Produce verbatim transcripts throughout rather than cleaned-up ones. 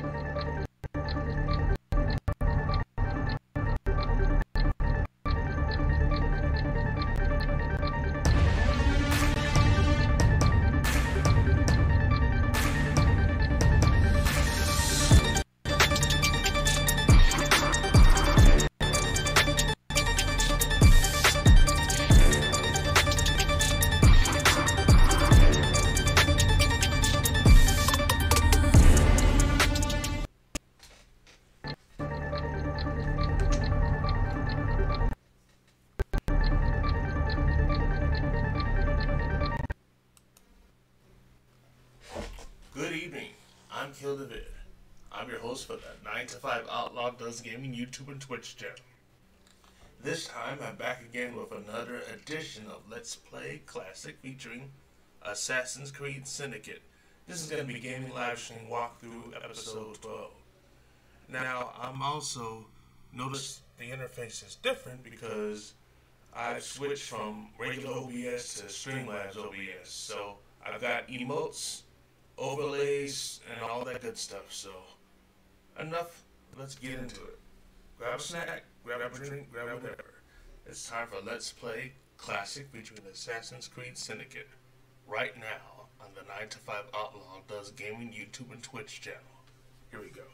Good evening, I'm David. I'm your host for the nine to five Outlaw Does Gaming YouTube and Twitch channel. This time I'm back again with another edition of Let's Play Classic featuring Assassin's Creed Syndicate. This is going to be Gaming Livestream Walkthrough episode twelve. Now, I'm also noticed the interface is different because I've switched from regular O B S to Streamlabs O B S. So I've got emotes, overlays, and all that good stuff. So enough, let's get into it. Grab a snack, grab a drink, grab whatever. It's time for Let's Play Classic featuring Assassin's Creed Syndicate right now on the nine to five Outlaw Does Gaming YouTube and Twitch channel. Here we go.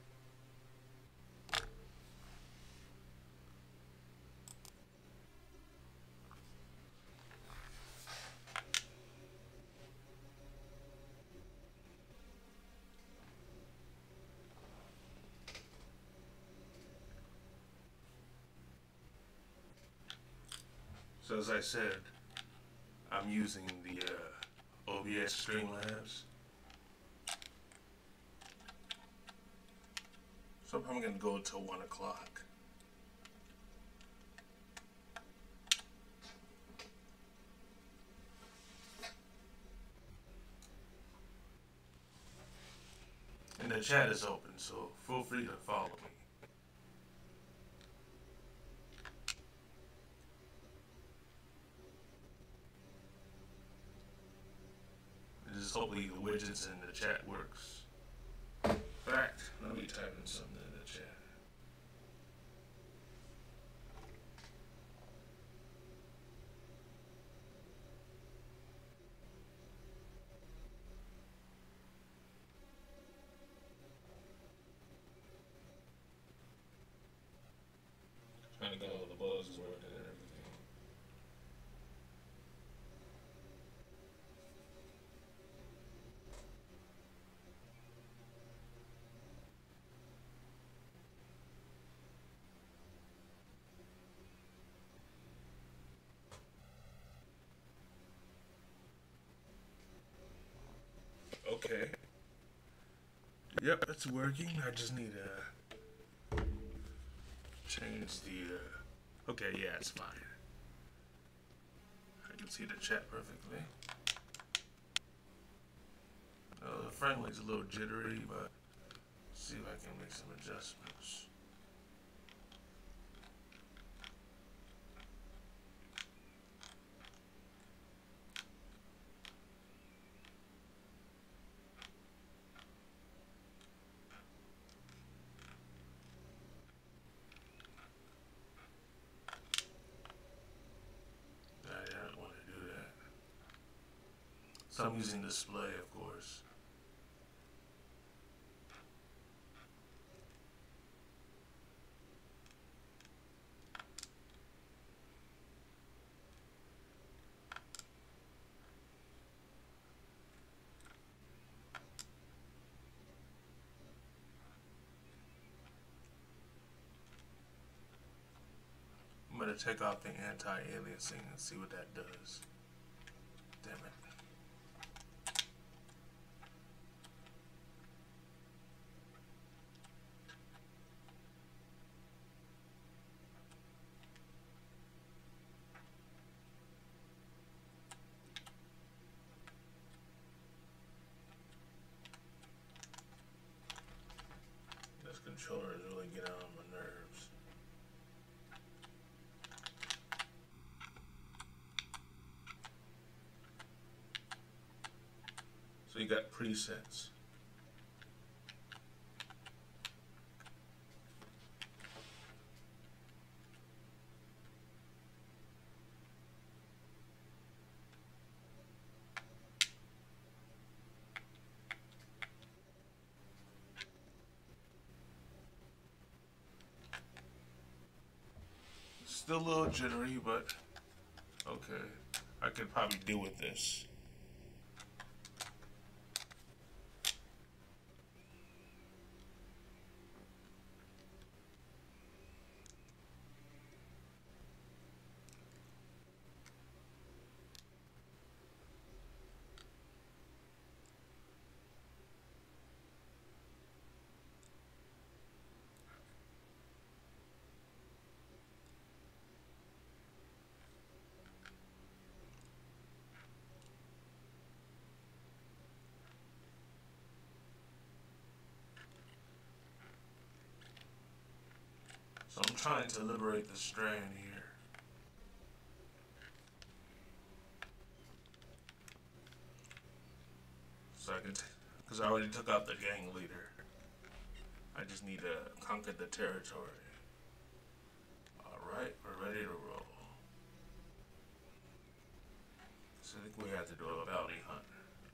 So as I said, I'm using the uh, O B S Streamlabs. So I'm probably going to go until one o'clock. And the chat is open, so feel free to follow me. Just hopefully the widgets in the chat works. In fact, let me type in something in the chat. Trying to get all the bugs working and everything. Okay. Yep, it's working. I just need to change the. Uh... Okay, yeah, it's fine. I can see the chat perfectly. Uh, the friendly's a little jittery, but let's see if I can make some adjustments. So I'm using display, of course. I'm going to take off the anti-aliasing and see what that does. Damn it. This controller is really getting on my nerves. So you got presets. Still a little jittery, but okay. I could probably deal with this. So I'm trying to liberate the strand here. So I can, because I already took out the gang leader. I just need to conquer the territory. Alright, we're ready to roll. So I think we have to do a bounty hunt.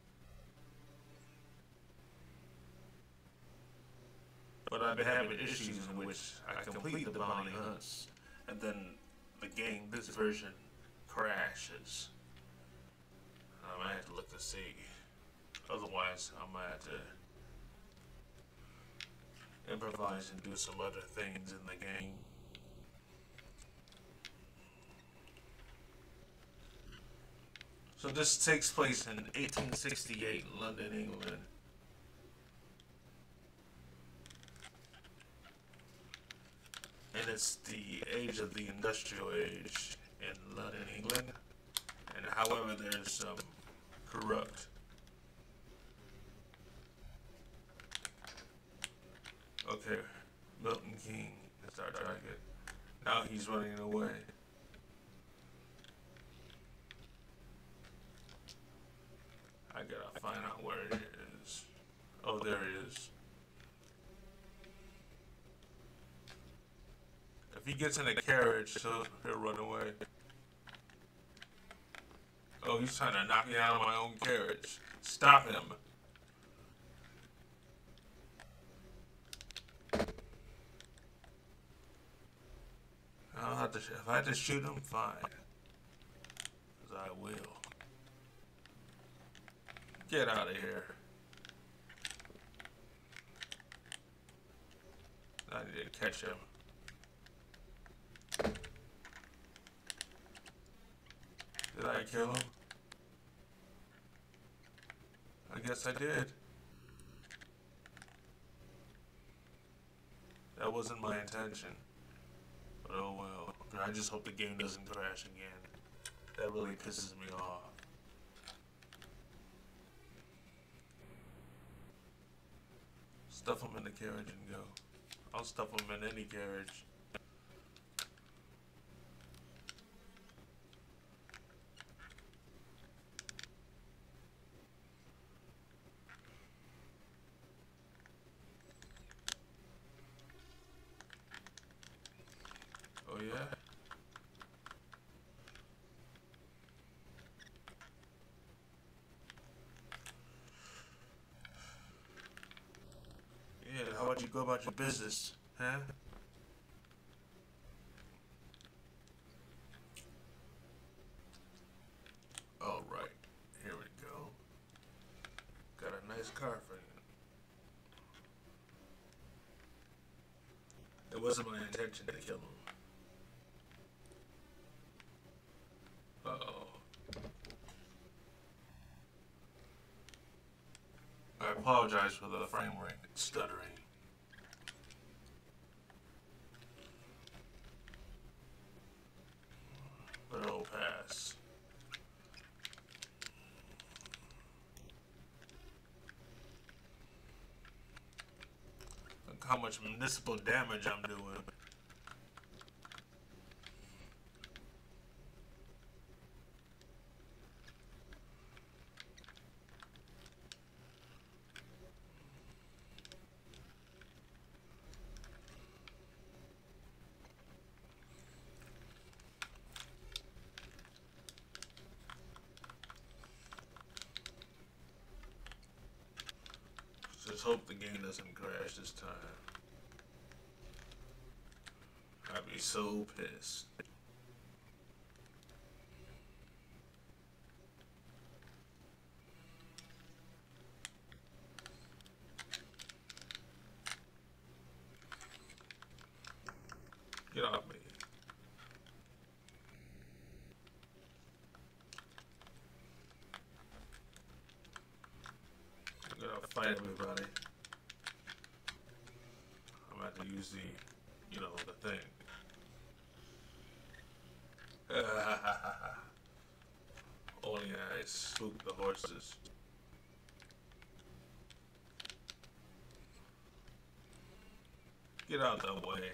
But I've been having issues in which I complete the bounty hunts, and then the game, this version, crashes. I might have to look to see. Otherwise, I might have to improvise and do some other things in the game. So this takes place in eighteen sixty-eight, London, England. And it's the age of the industrial age in London, England. And however, there's some corrupt. Okay, Milton King is our target. Now he's running away. I gotta find out where it is. Oh, there it is. If he gets in a carriage, so he'll run away. Oh, he's trying to knock me out of my own carriage. Stop him. I'll have to, if I have to shoot him, fine. Because I will. Get out of here. I need to catch him. Did I kill him? I guess I did. That wasn't my intention. But oh well. I just hope the game doesn't crash again. That really pisses me off. Stuff him in the carriage and go. I'll stuff him in any carriage. Oh yeah? Yeah, how about you go about your business, huh? All right, here we go. Got a nice car for you. It wasn't my intention to kill him. Uh-oh. I apologize for the frame rate stuttering. But it'll pass. Look how much municipal damage I'm doing. Just hope the game doesn't crash this time. I'd be so pissed. Alright, everybody. I'm about to use the, you know, the thing. Only I spooked the horses. Get out the way.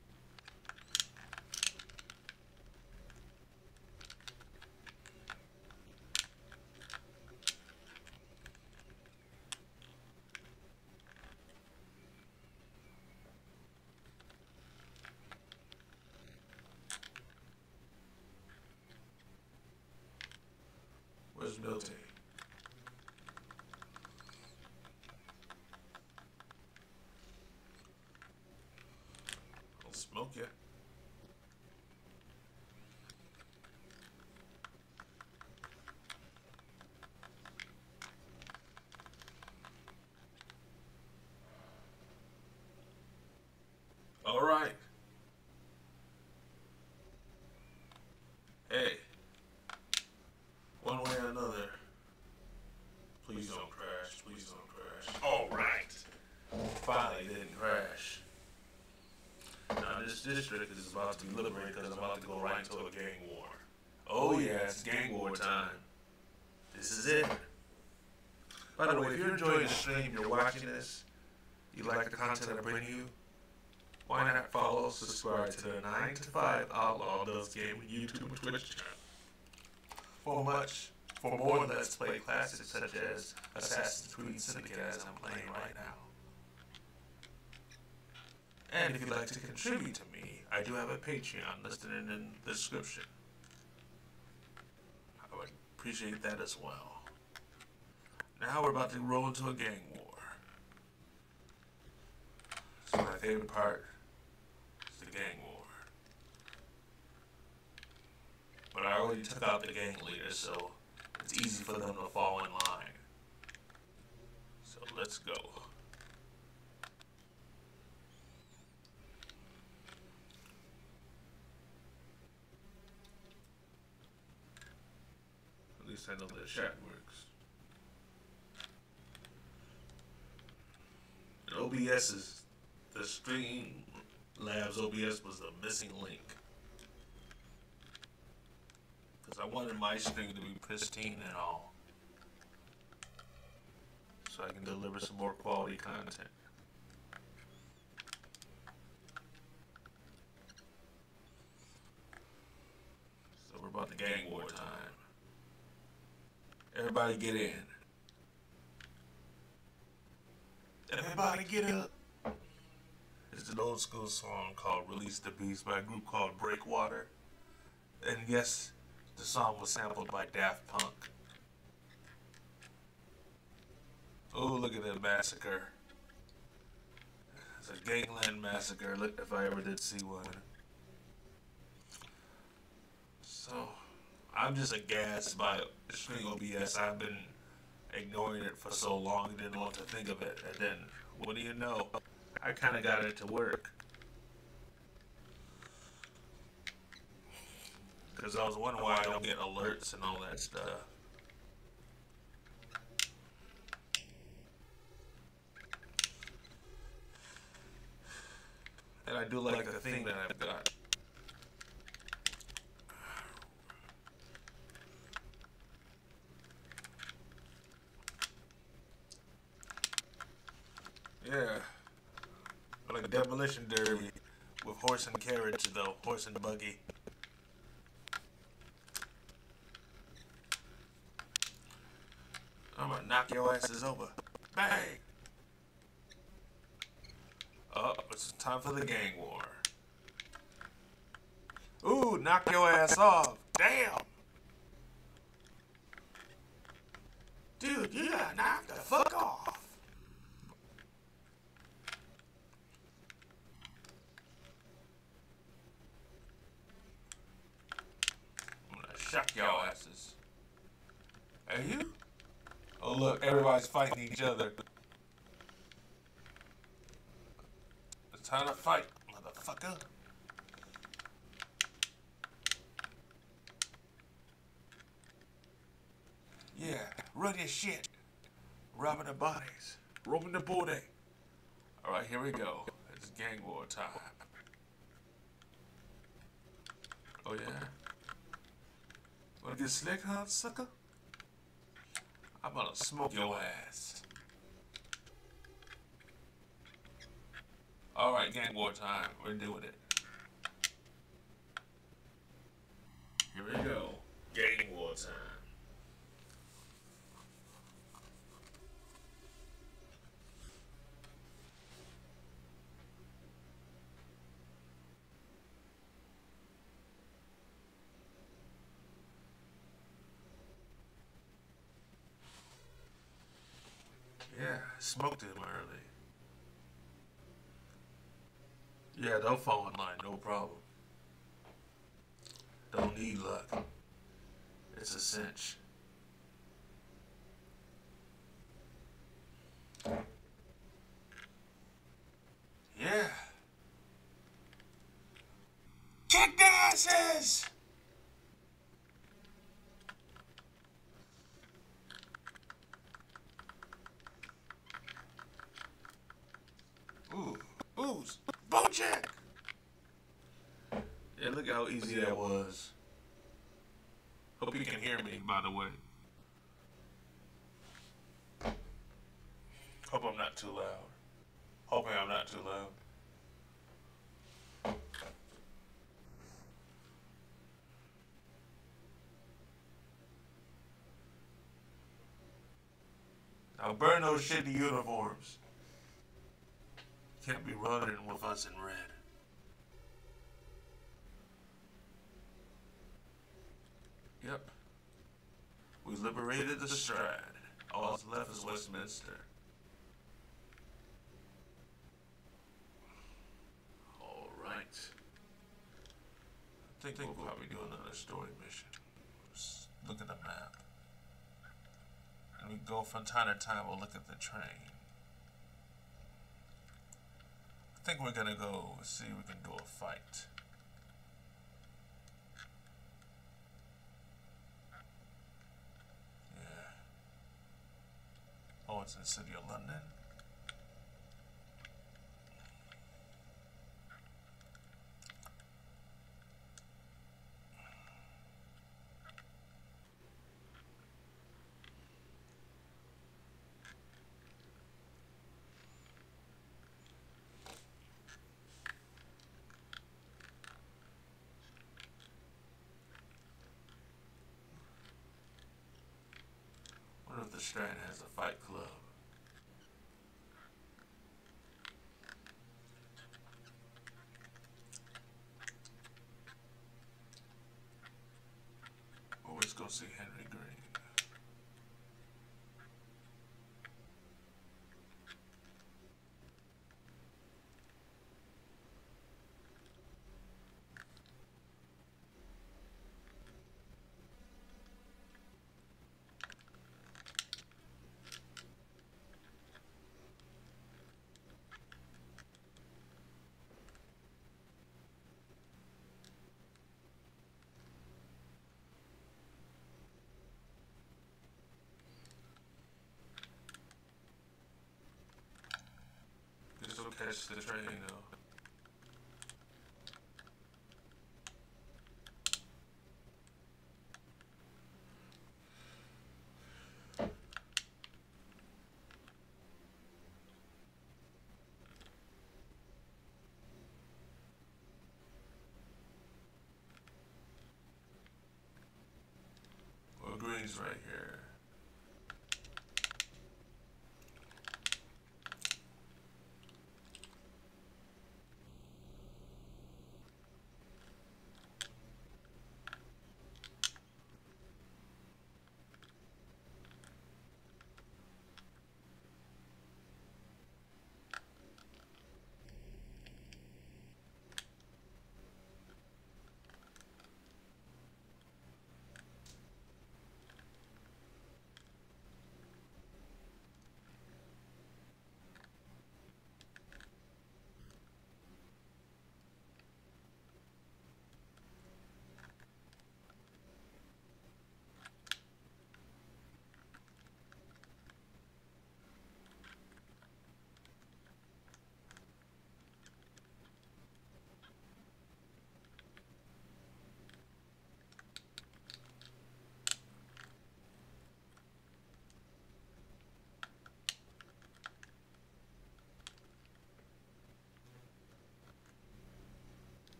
Where's Milty? I'll smoke ya. All right. Hey. One way or another. Please don't crash. Please don't crash. All right. Finally, didn't crash. Now this district is about to be liberated because I'm about to go right into a gang war. Oh yeah, it's gang war time. This is it. By the way, if you're enjoying the stream, you're watching this, you like the content I bring you, why not follow, subscribe to the nine to five Outlaw Does Gaming YouTube and Twitch channel. For much, for more Let's Play classics such as Assassin's Creed Syndicate as I'm playing right now. And if you'd like to contribute to me, I do have a Patreon listed in the description. I would appreciate that as well. Now we're about to roll into a gang war. So my favorite part is the gang war. But I already took out the gang leader, so it's easy for them to fall in line. So let's go. At least I know the chat works. And O B S is, the Stream Labs O B S was the missing link. Because I wanted my stream to be pristine and all. So I can deliver some more quality content. So we're about to gang war time. Everybody get in. Everybody get up. It's an old school song called Release the Beast by a group called Breakwater. And yes, the song was sampled by Daft Punk. Oh, look at that massacre. It's a gangland massacre, look, if I ever did see one. So, I'm just aghast by Stream O B S. I've been ignoring it for so long, didn't want to think of it. And then, what do you know? I kind of got it to work. Because I was wondering why I don't get alerts and all that stuff. And I do like the thing that I've got. Yeah. Like a demolition derby with horse and carriage though, horse and buggy. I'm gonna knock your asses over. Bang! Oh, it's time for the gang war. Ooh, knock your ass off. Damn! Dude, you got knocked the fuck off. I'm gonna shock y'all asses. Are you? Oh look, everybody's fighting each other. It's time to fight, motherfucker. Yeah, run your shit. Robbing the bodies. Roaming the booty. Alright, here we go. It's gang war time. Oh yeah? Wanna get slick, huh, sucker? I'm gonna smoke your ass. Alright, gang war time. We're doing it. Here we go. Gang war time. Yeah, I smoked him early. Yeah, they'll fall in line, no problem. Don't need luck. It's a cinch. Yeah. Kick the asses! Ooh. Ooh. Bojack! Yeah, look how easy that was. Hope you can hear me, by the way. Hope I'm not too loud. Hoping I'm not too loud. Now burn those shitty uniforms. Can't be running with us in red. Yep. We liberated the Strad. All that's left is Westminster. Alright. I think we'll probably do another story mission. Just look at the map. And we go from time to time, we'll look at the train. I think we're gonna go see if we can do a fight. Yeah. Oh, it's in the city of London. What if the Strand has a fight club? Always go see Henry Green. Just don't catch the train though. Well, Green's right here.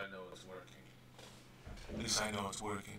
I know it's working. At least I know it's working.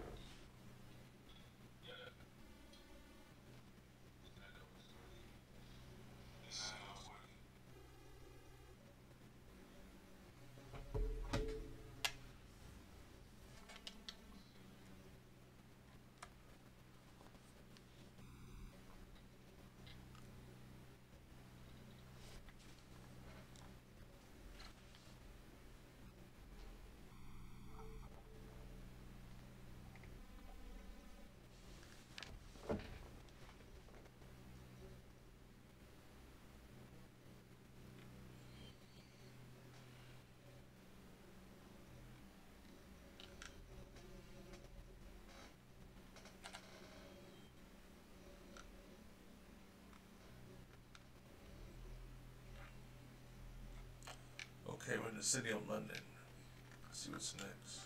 Okay, we're in the city of London. Let's see what's next.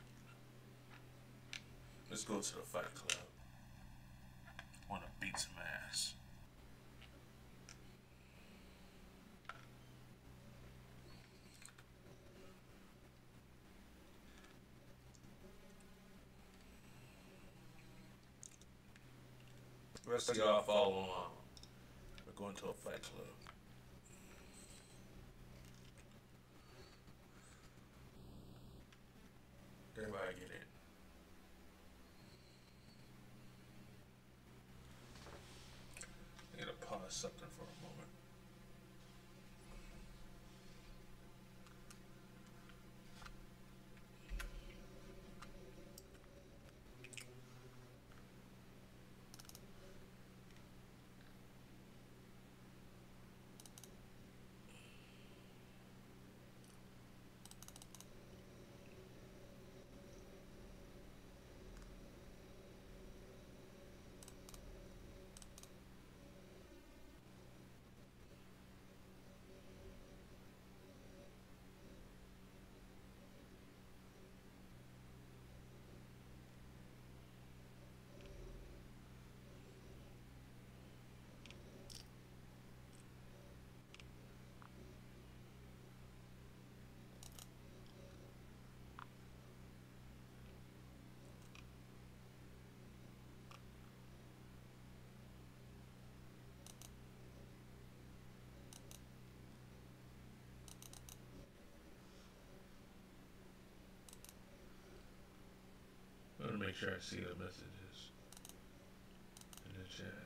Let's go to the Fight Club. Wanna beat some ass. The rest of y'all follow along. We're going to a Fight Club. Everybody get in. I gotta pause something for a moment. I want to make sure I see the messages in the chat.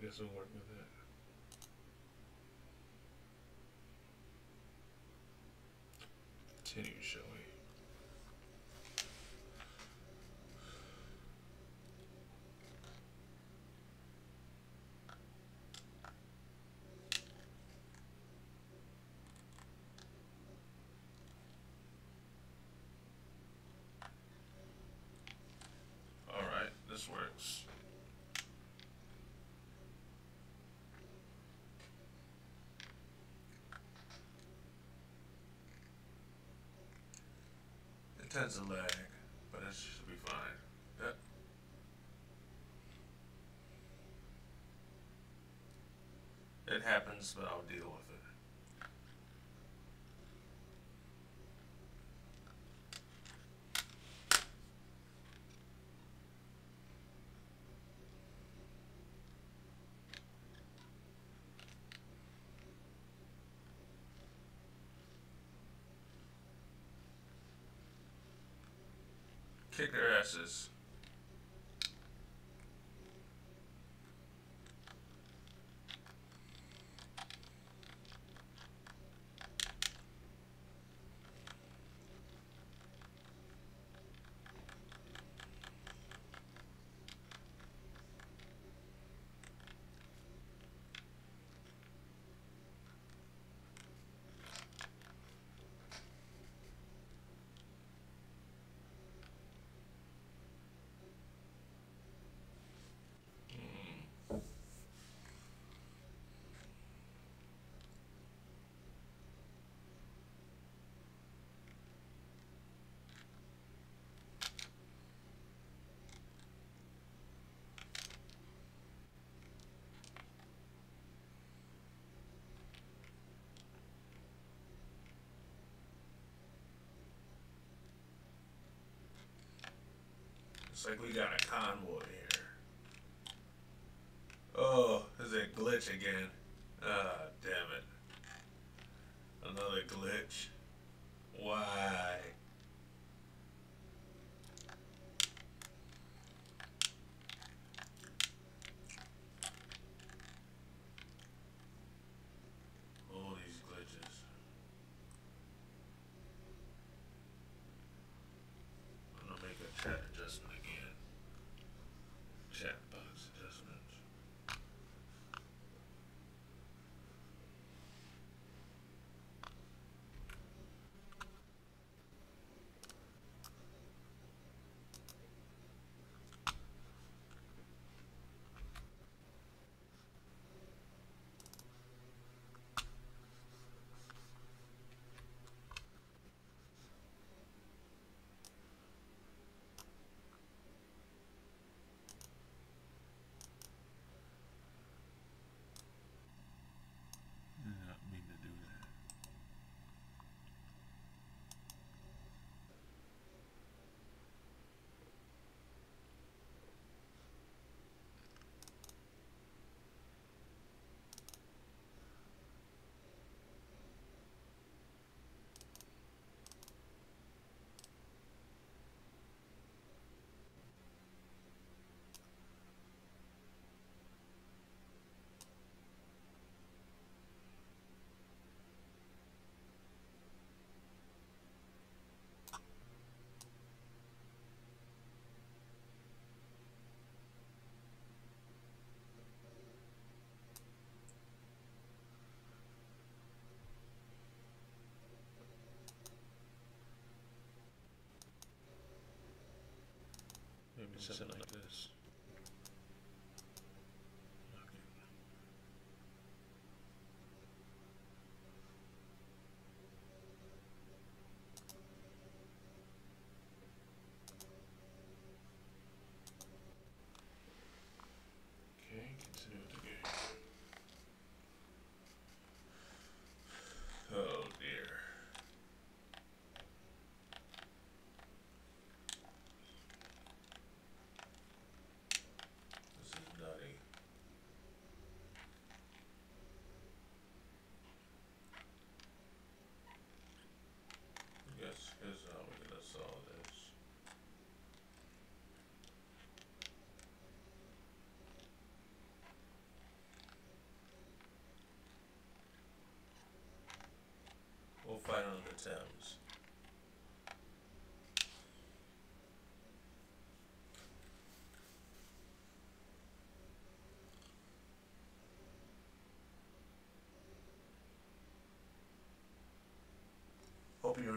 guess we'll work with that. Continue showing. Alright, this works. It tends to lag, but it should be fine. Yep. It happens, but I'll deal with it. Kick their asses. It's like we got a convoy here. Oh, there's a glitch again. Ah, damn it. Another glitch. Why? All these glitches. I'm gonna make a chat adjustment again. Chat box adjustments. Maybe something like this. Okay. Okay, continue with the game. Oh dear. This is nutty. Yes, here's how we're gonna solve this.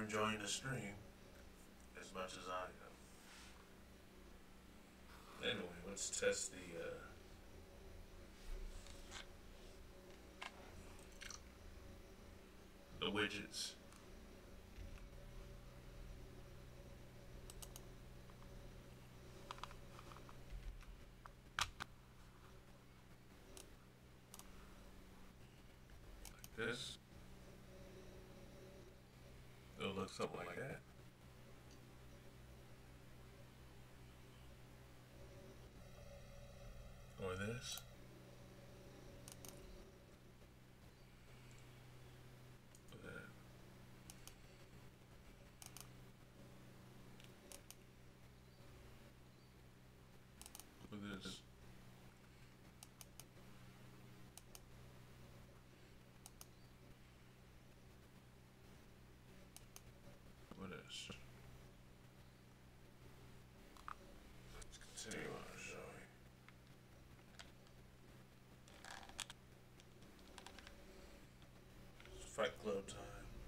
enjoying the stream as much as I am. Anyway, let's test the uh, the widgets. Like this. It'll look something like that. Or this. Or that. Or this. Or this. Let's continue on, shall we? It's Fight Club time.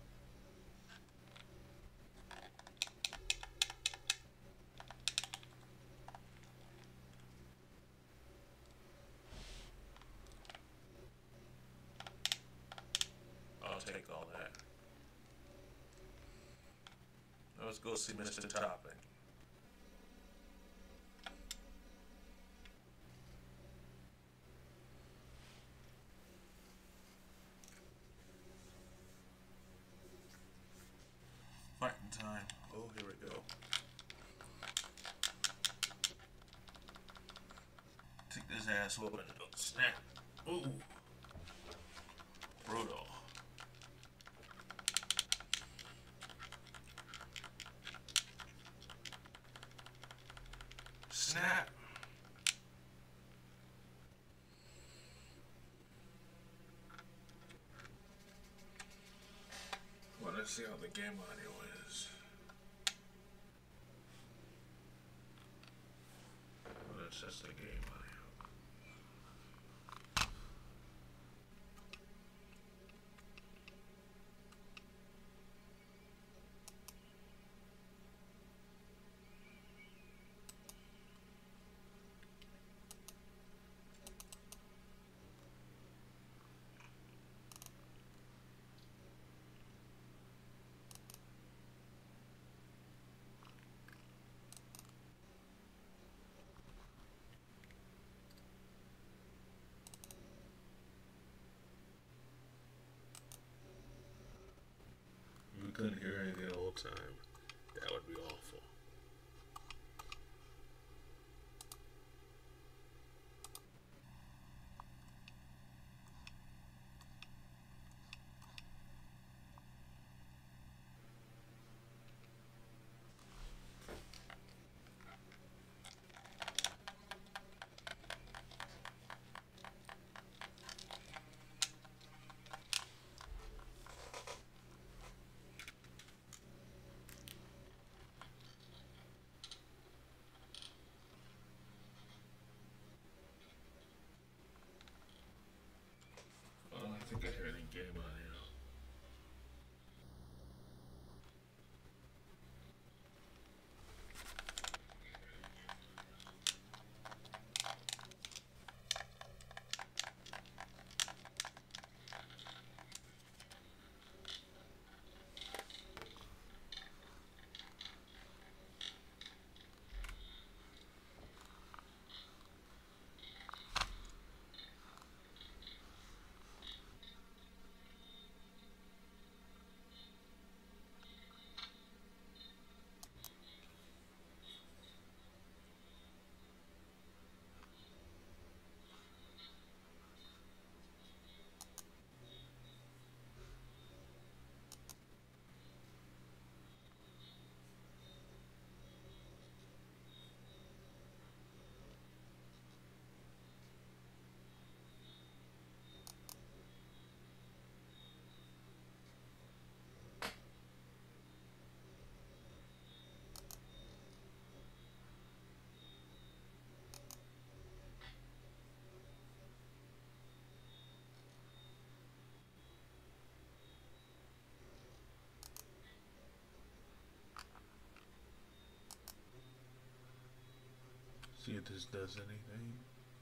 I'll take all that. Now let's go see Mister Topping. Fighting time. Oh, here we go. Take this ass whooping. Snap. Ooh. Brutal. Snap. Well, let's see how the game audio is. Well, that's just the game audio. We couldn't hear anything the whole time. That would be awful. See if this does anything.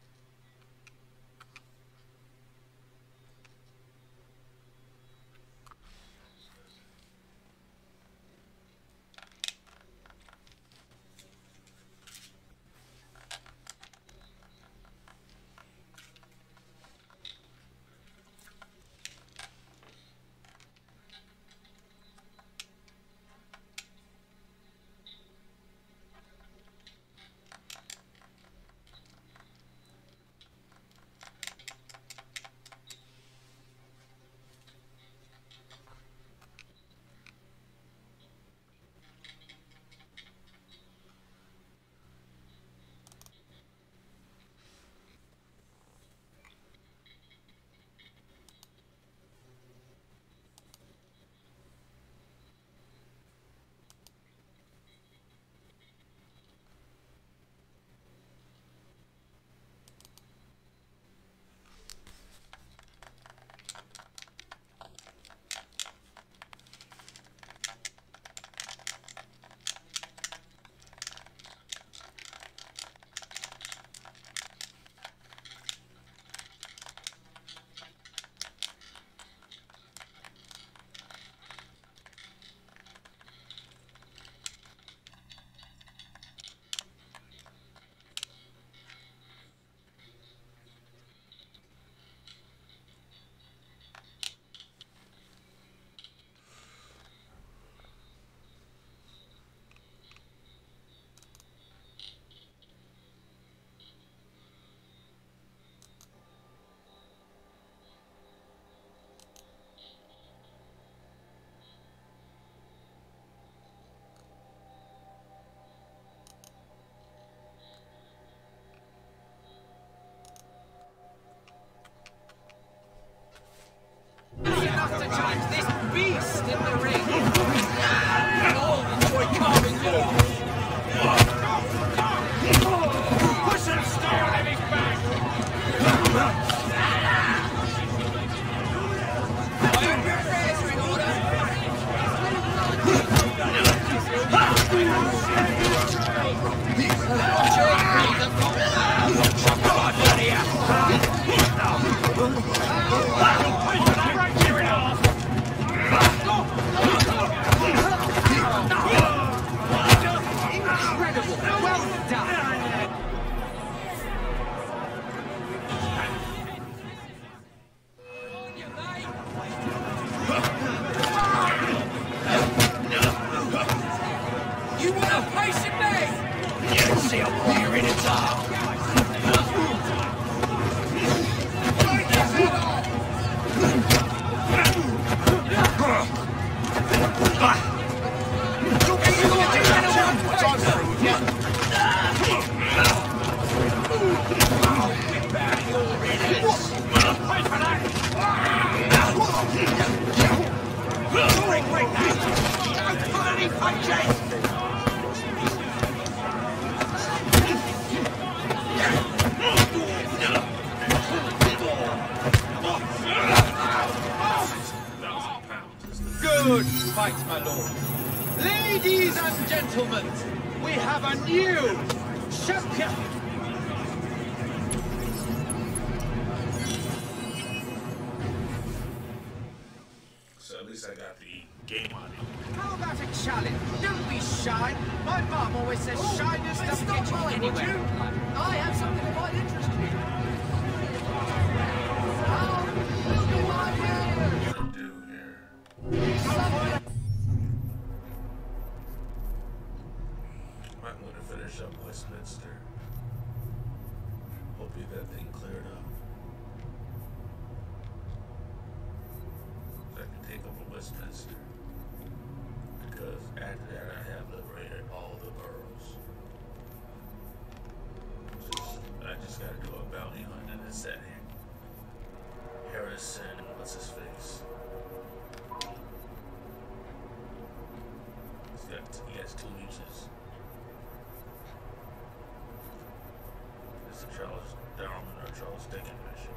Good fight, my lord. Ladies and gentlemen, we have a new champion. So at least I got the game on it. How about a challenge? Don't be shy. My mom always says oh, shyness doesn't get you anywhere. I have something that might interest you. What to do here? I'm going to finish up Westminster. Hopefully that thing cleared up. I can take over Westminster. Because after that I have liberated all the boroughs. Just, I just gotta do a bounty hunt in this setting. Harrison, what's his face? He's got, he has two leeches. It's a Charles Darwin or Charles Dickens mission.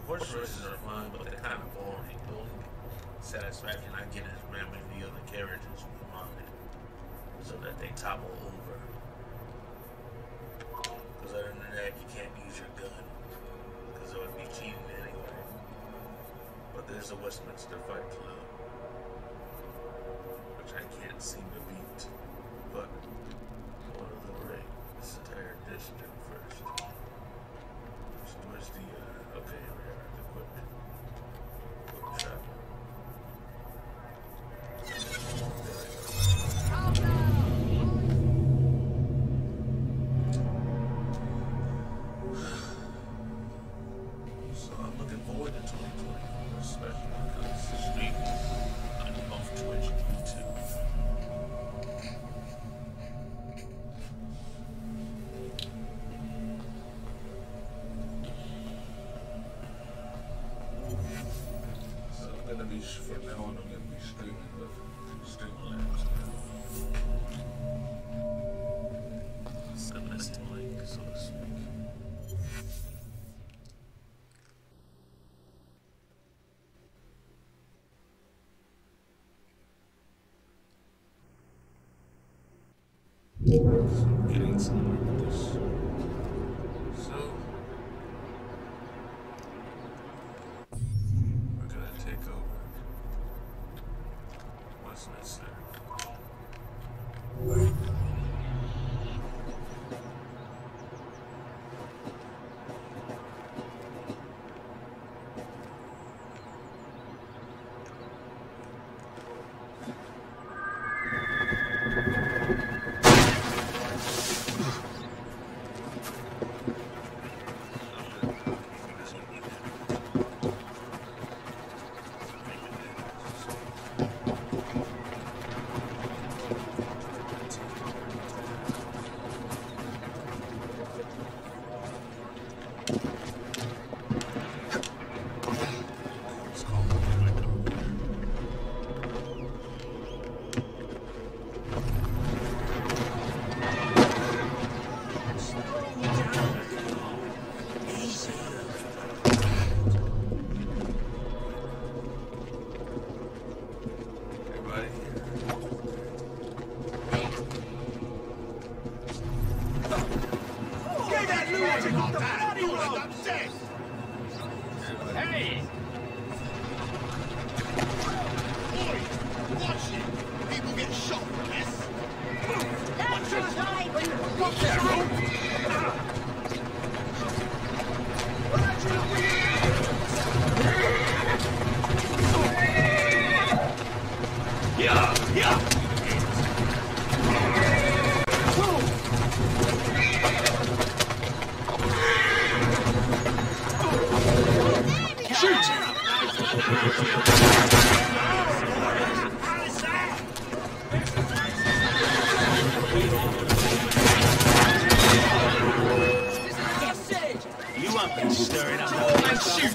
horse races are fun, but they're kind of boring. The only satisfaction I get is ramming the other carriages with mine so that they topple over. Because other than that, you can't use your gun because it would be cheating anyway. But there's a Westminster Fight Club, which I can't seem to beat. But I want to liberate this entire district first. So where's the, uh, okay, here we are, the quick, quick travel. So I'm looking forward to twenty twenty-four, especially because it's streaming on both Twitch and YouTube. So I'm gonna be, from now on, I'm gonna be streaming with Streamlabs now. Domestic link, so to speak. So I'm getting somewhere with this. So we're gonna take over. What's necessary? Hey! Watch it! People get shot for this! That's right! What there, Yeah! Yeah! Shoot! You won't be stirring up And shoot!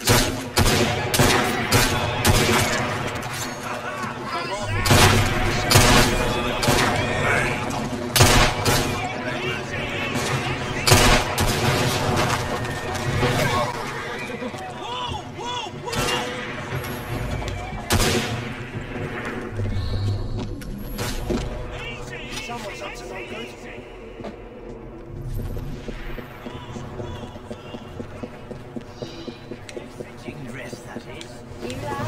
Someone's up to no good. Chicken dress, that is. You laugh.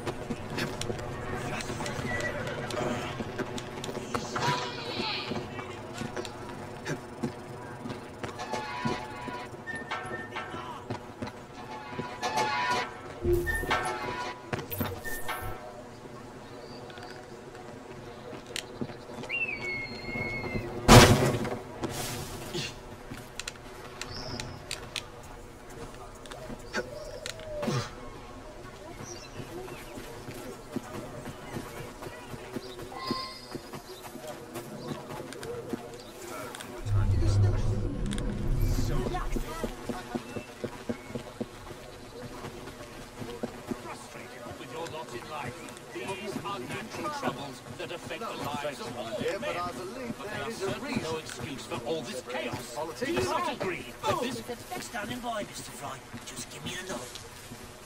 Yeah, but I believe there is a reason. No excuse for all this chaos. Politics. Do you not agree that this... If it's next standing by, Mister Fry, just give me a nod.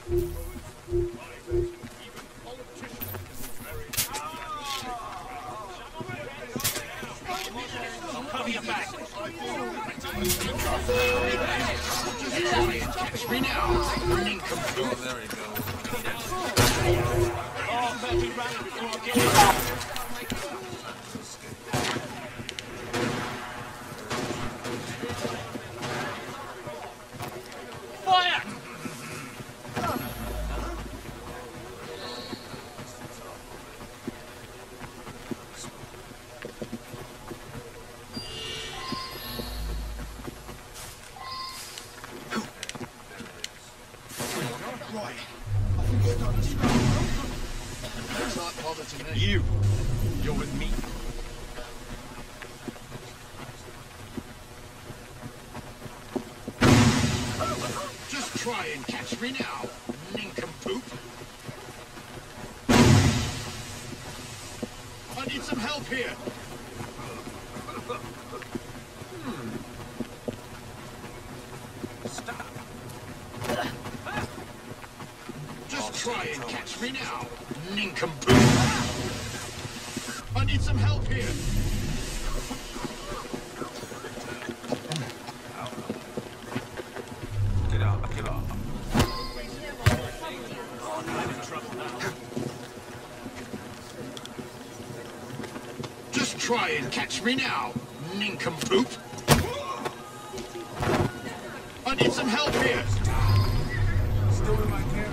Cover your back. Catch me now. Nincompoop. There we go. Oh, better be running before I get it. Fire! You, you're with me. Just try and catch me now, nincompoop. I need some help here. Hmm. Stop. Just try and catch me now, nincompoop. I need some help here. Get out, get out. Oh, I'm in trouble now. Just try and catch me now, nincompoop. I need some help here. Still in my carrier.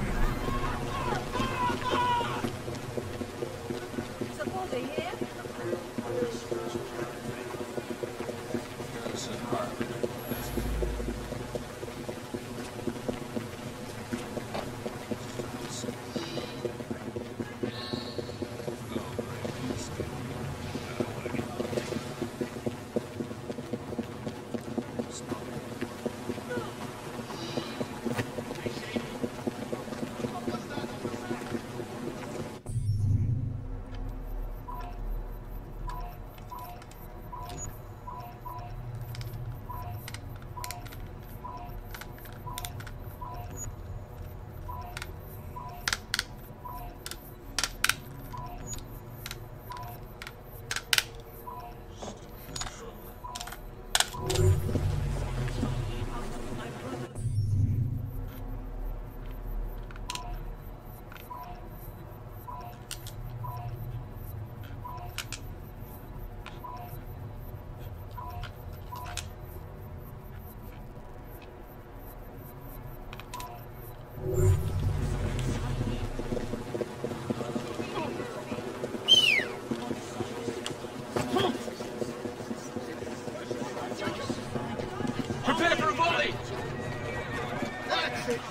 Prepare for a volley! That's it!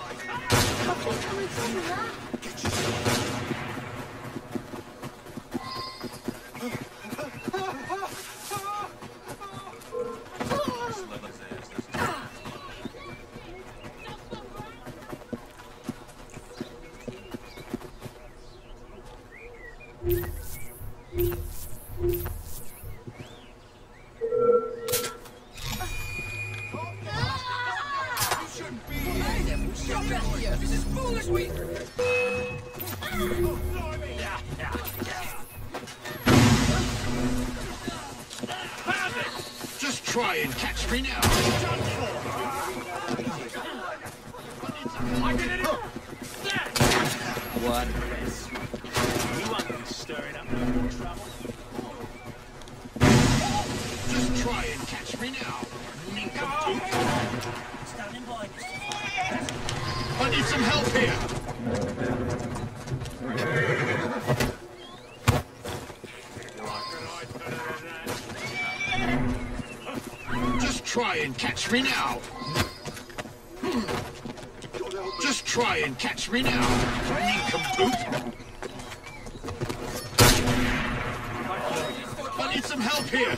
This is foolish, we... Just try and catch me now. What? You want to stir it up no more trouble? Just try and catch me now, nincompoop. Standing by, I need some help here. Just try and catch me now. Just try and catch me now, nincompoop. I need some help here.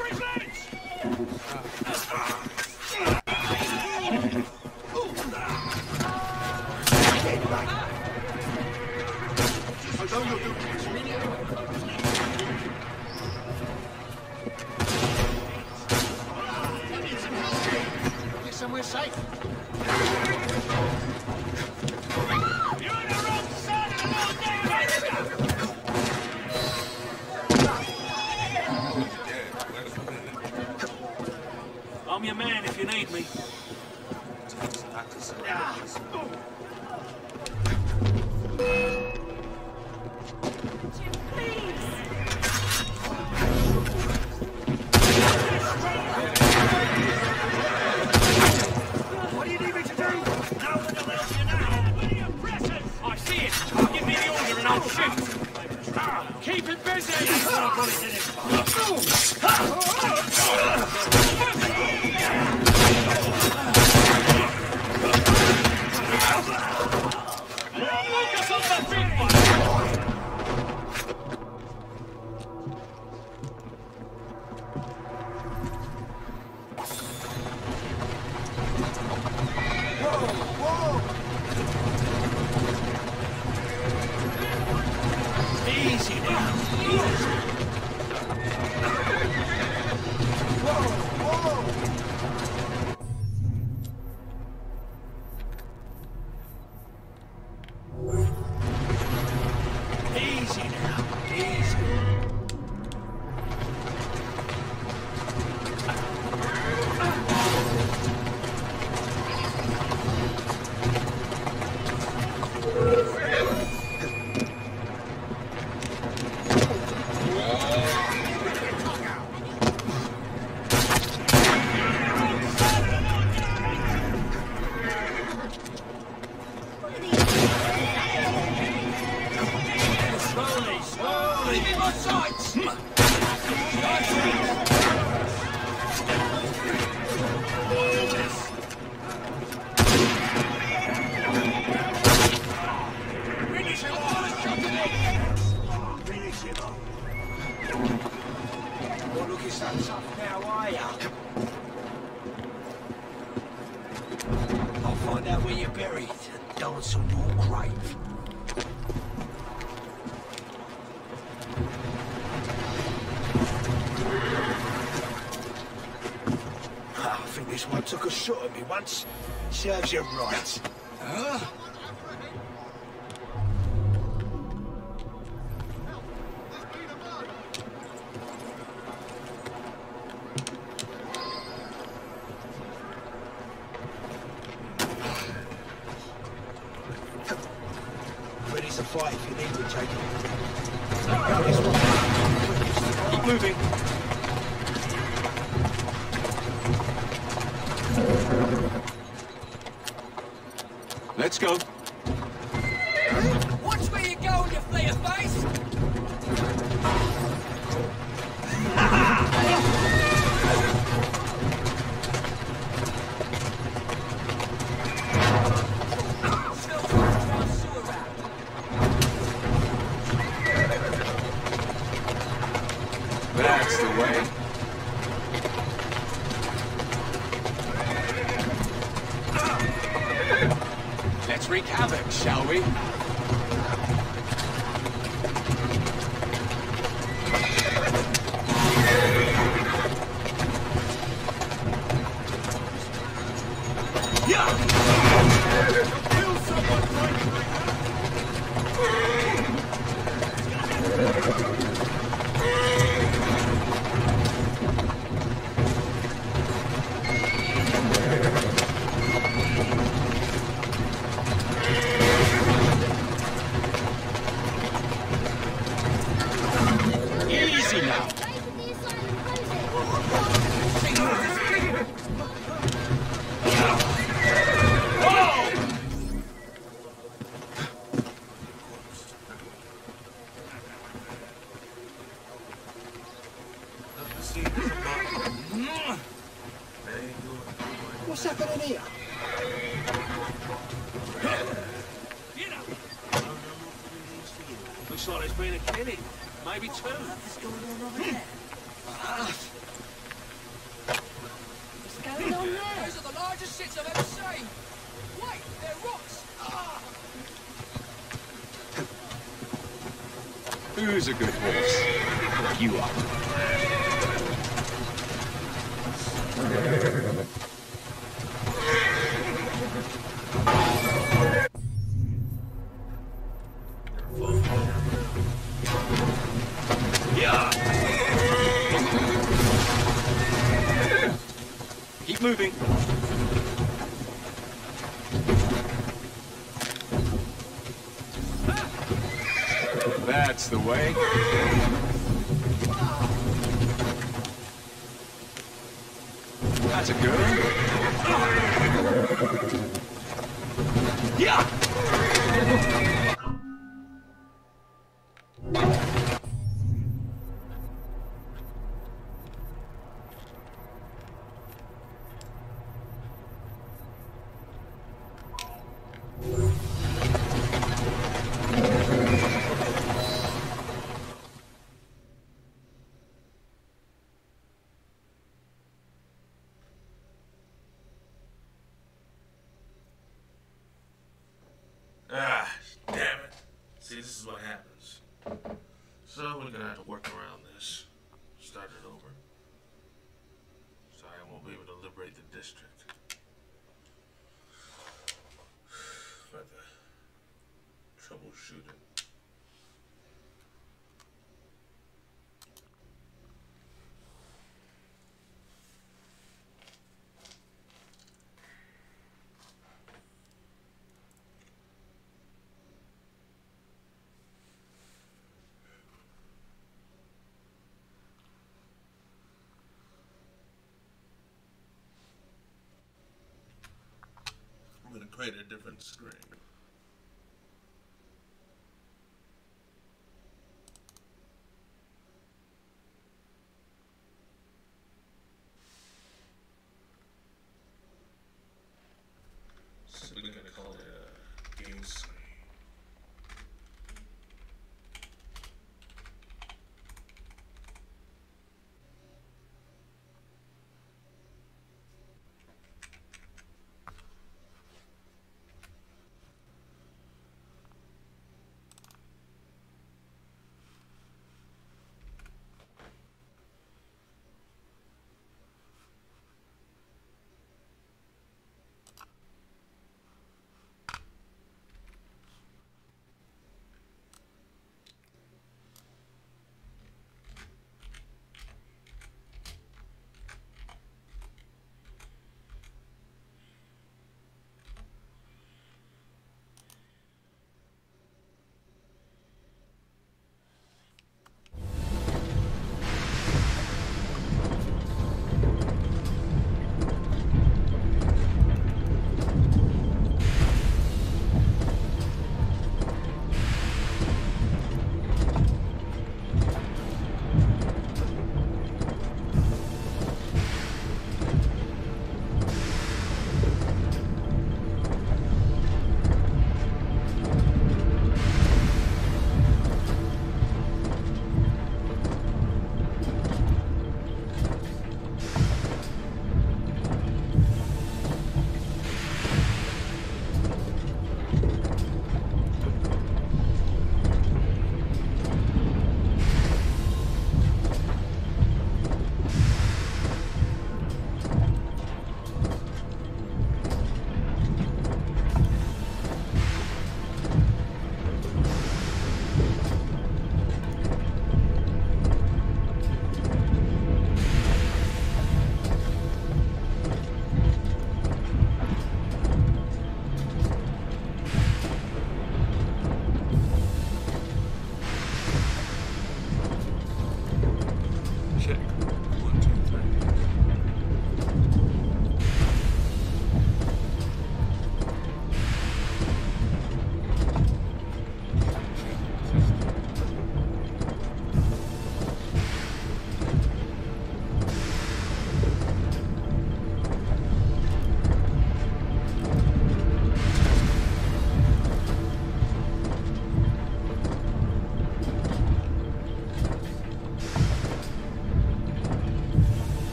Somewhere safe. I'm your man if you need me. What do you need me to do? No one will help you now. I see it. Give me the order and I'll shoot. Keep it busy. Focus on the big one. Easy now. Easy now. Easy. Slowly, slowly. Leave me my sights. Finish him off. Finish him off. Not looking so tough now, are ya? I'll find out where you're buried and dance on your grave. I think this one took a shot at me once. Serves you right. Huh? Ready to fight if you need to, Jacob. Go this way. Keep moving. Let's go. Watch where you go, you flea face! That's the way. Let's wreak havoc, shall we? Kill someone right Easy now. What's happening here? Looks like there's been a killing. Maybe two. What's going on over there? What's going on there? Those are the largest shits I've ever seen! Wait, they're rocks! Ah! Who's a good horse? You are. Keep moving. That's the way. That's a good one. Yeah! Ah, damn it. See, this is what happens. So we're gonna have to work around this. Start it over. So I won't be able to liberate the district. But the troubleshooting. I'm gonna create a different screen. So we're gonna call it a game screen.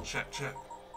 Check, check.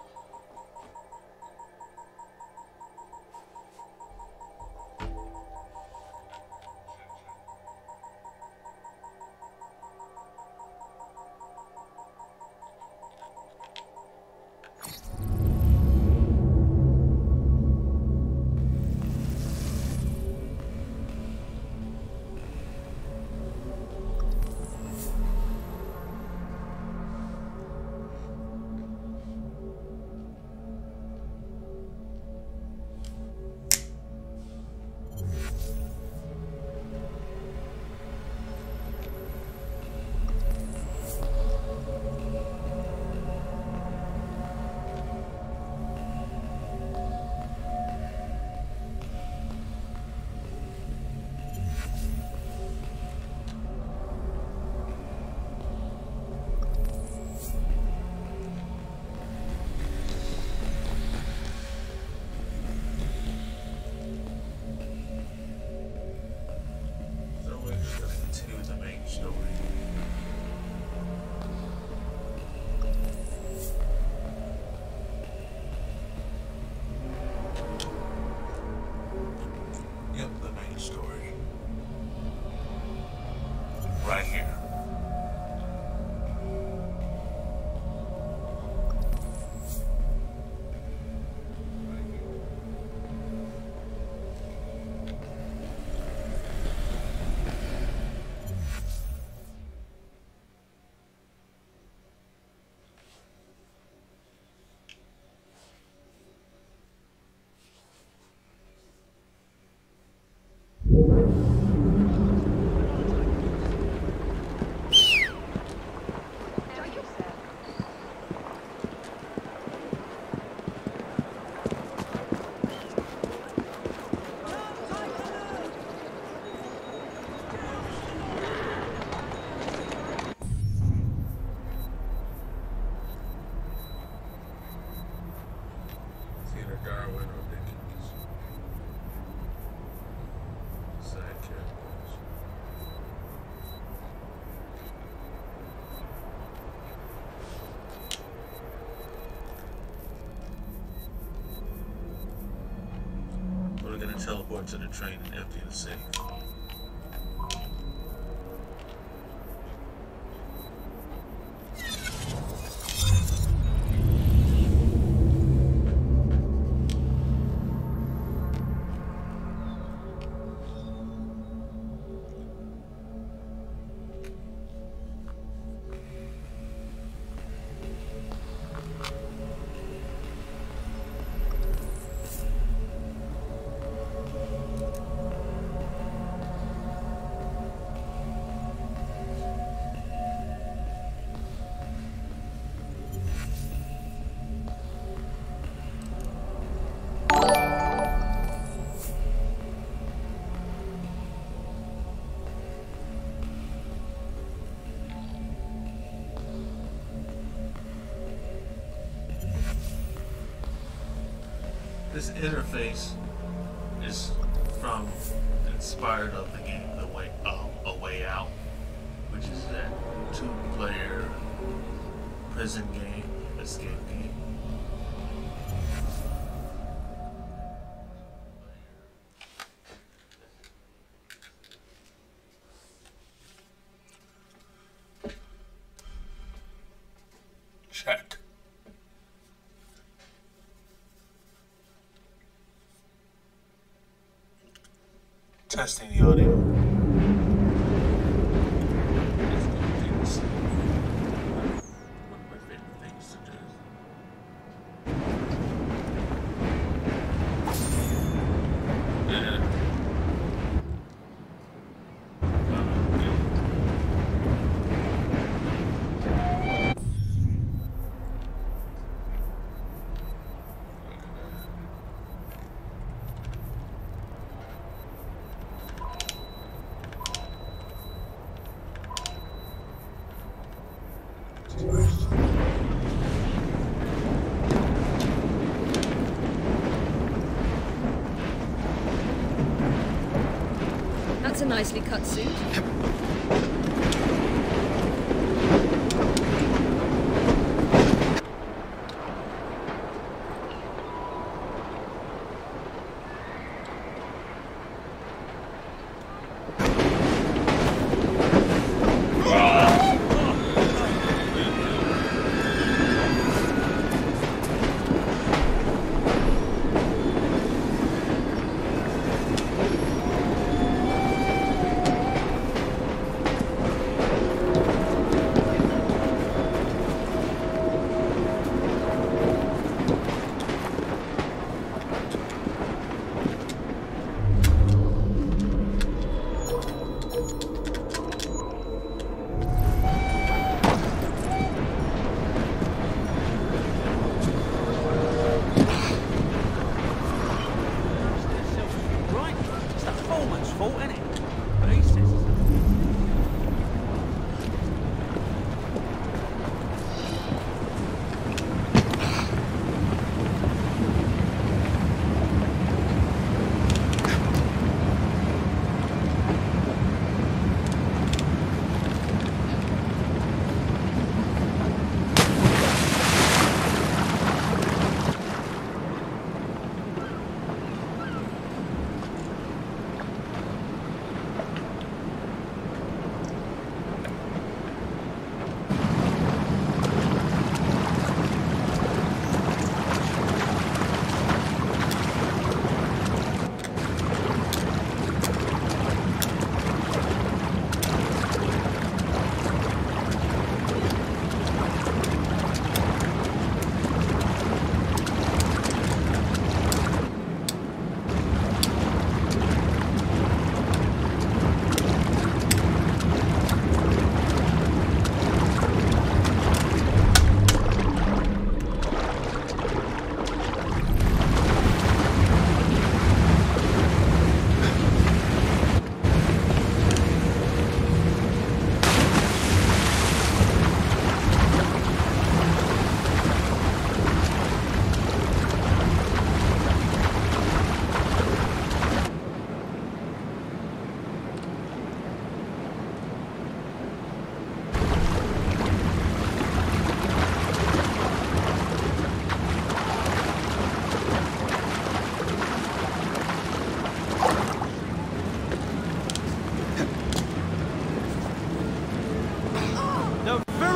Right here. Teleport to the train and empty the safe. This interface is from, inspired of the game, the way, uh, A Way Out, which is that two-player prison game, escape game. Check. Testing the audio. That's a nicely cut suit.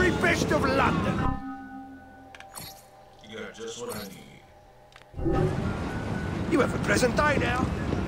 very best of London. You got just what I need. You have a pleasant day now.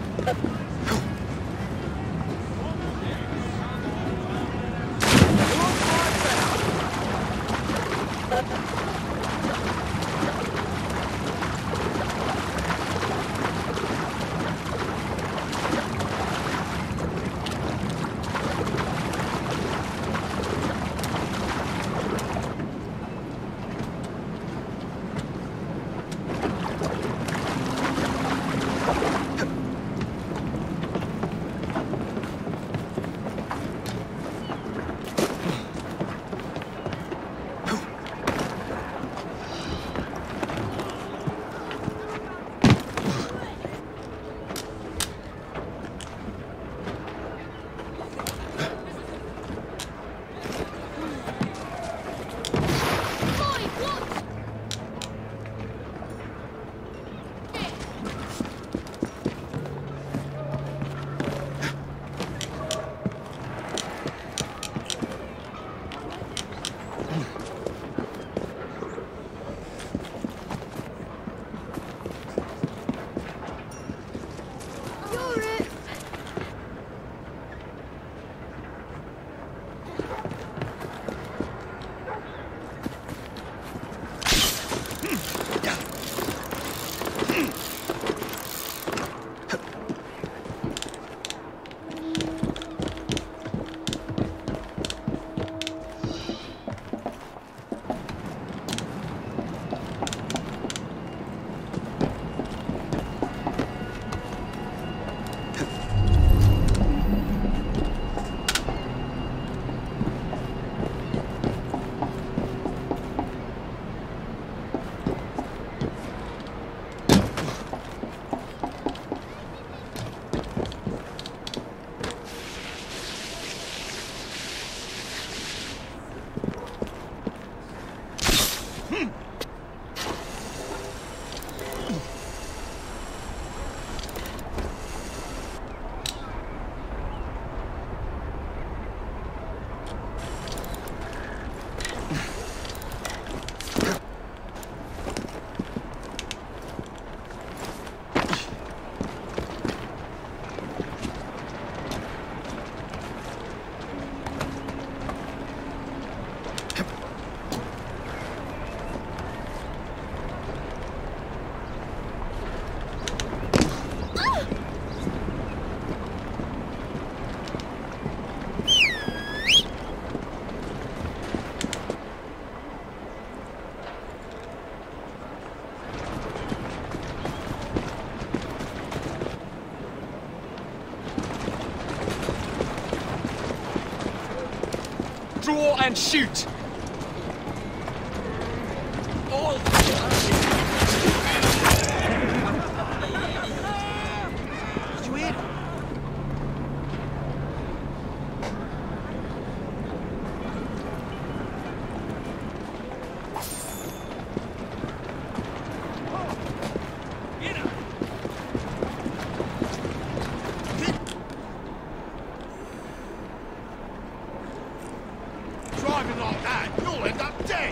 Draw and shoot! All... Did you hear? Driving like that, you'll end up dead.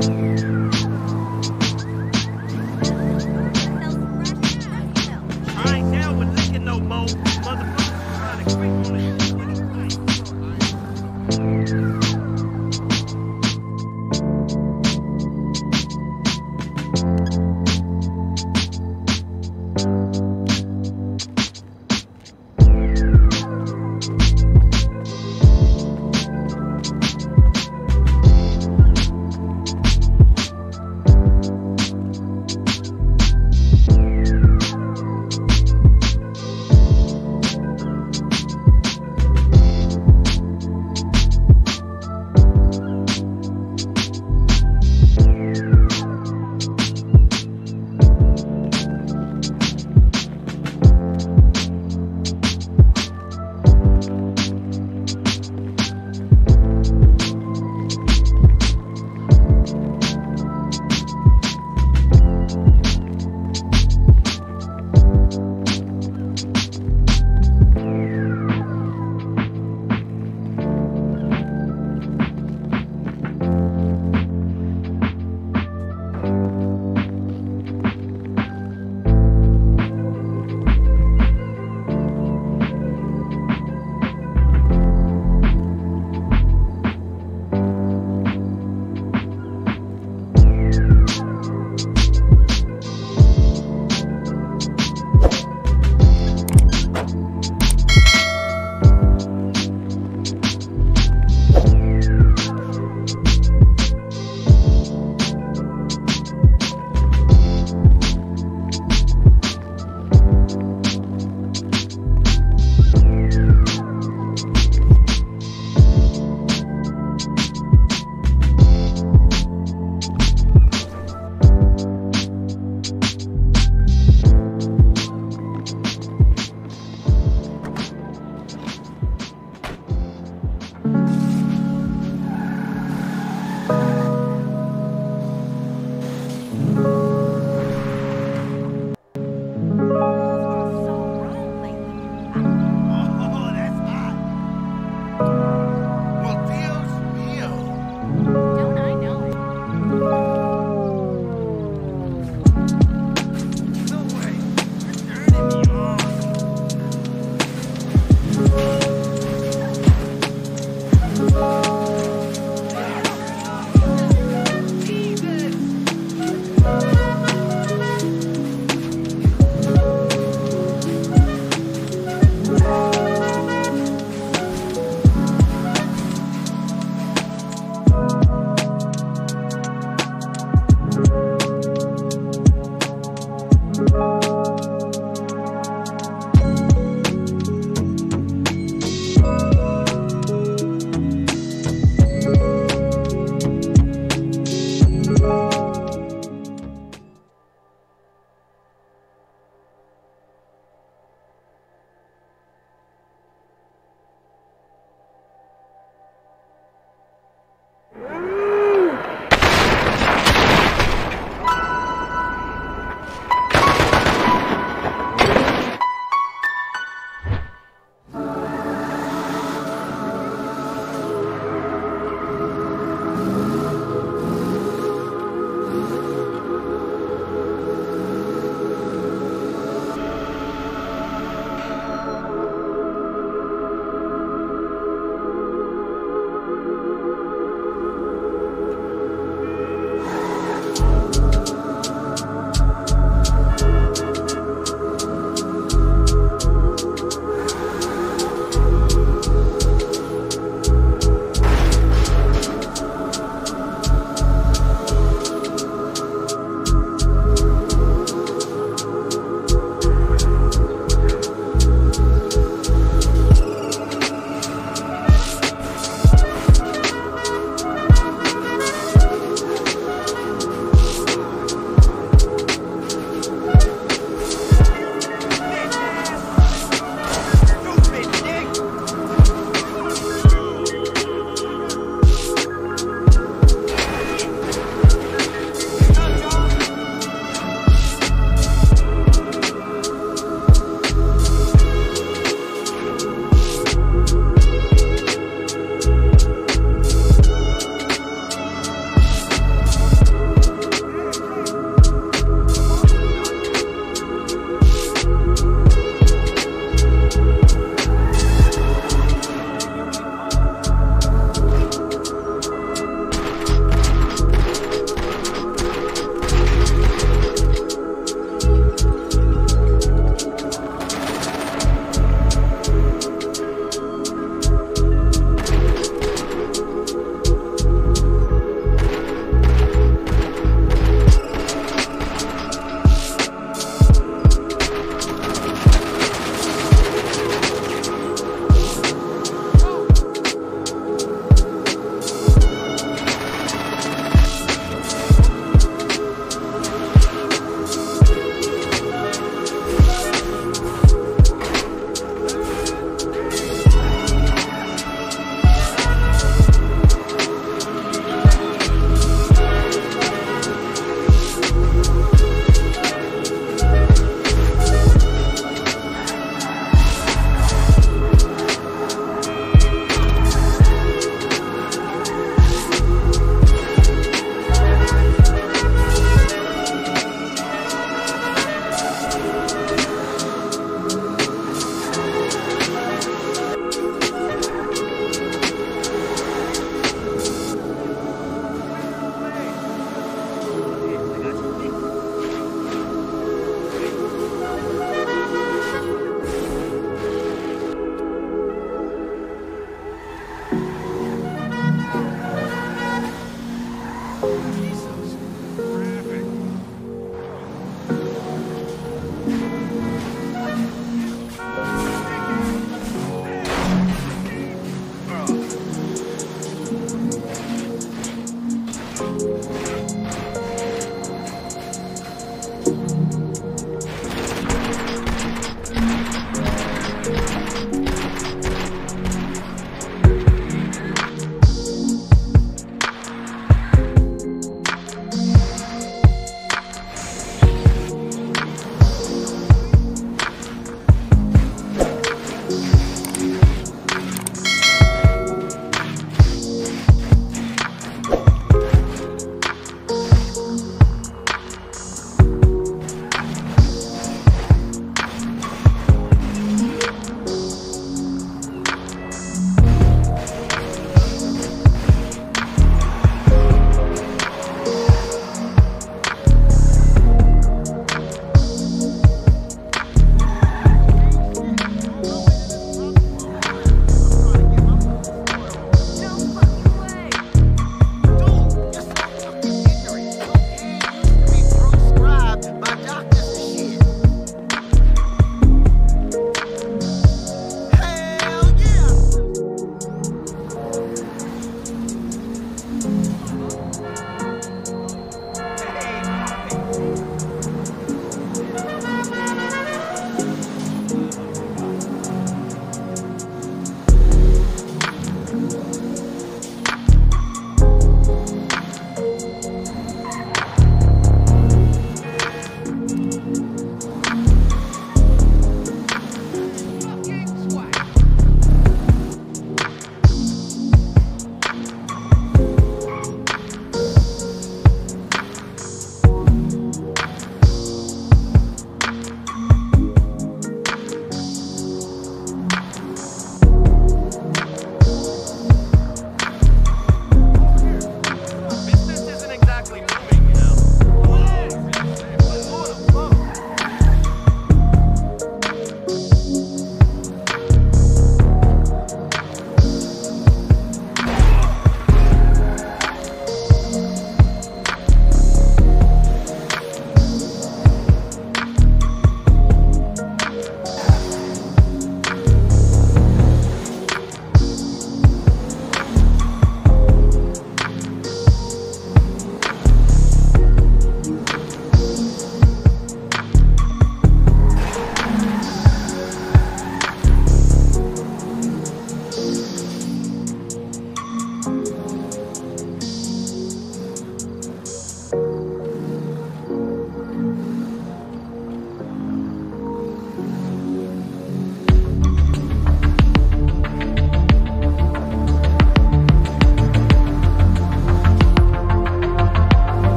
I ain't down with licking no more. Motherfuckers trying to creep on this shit.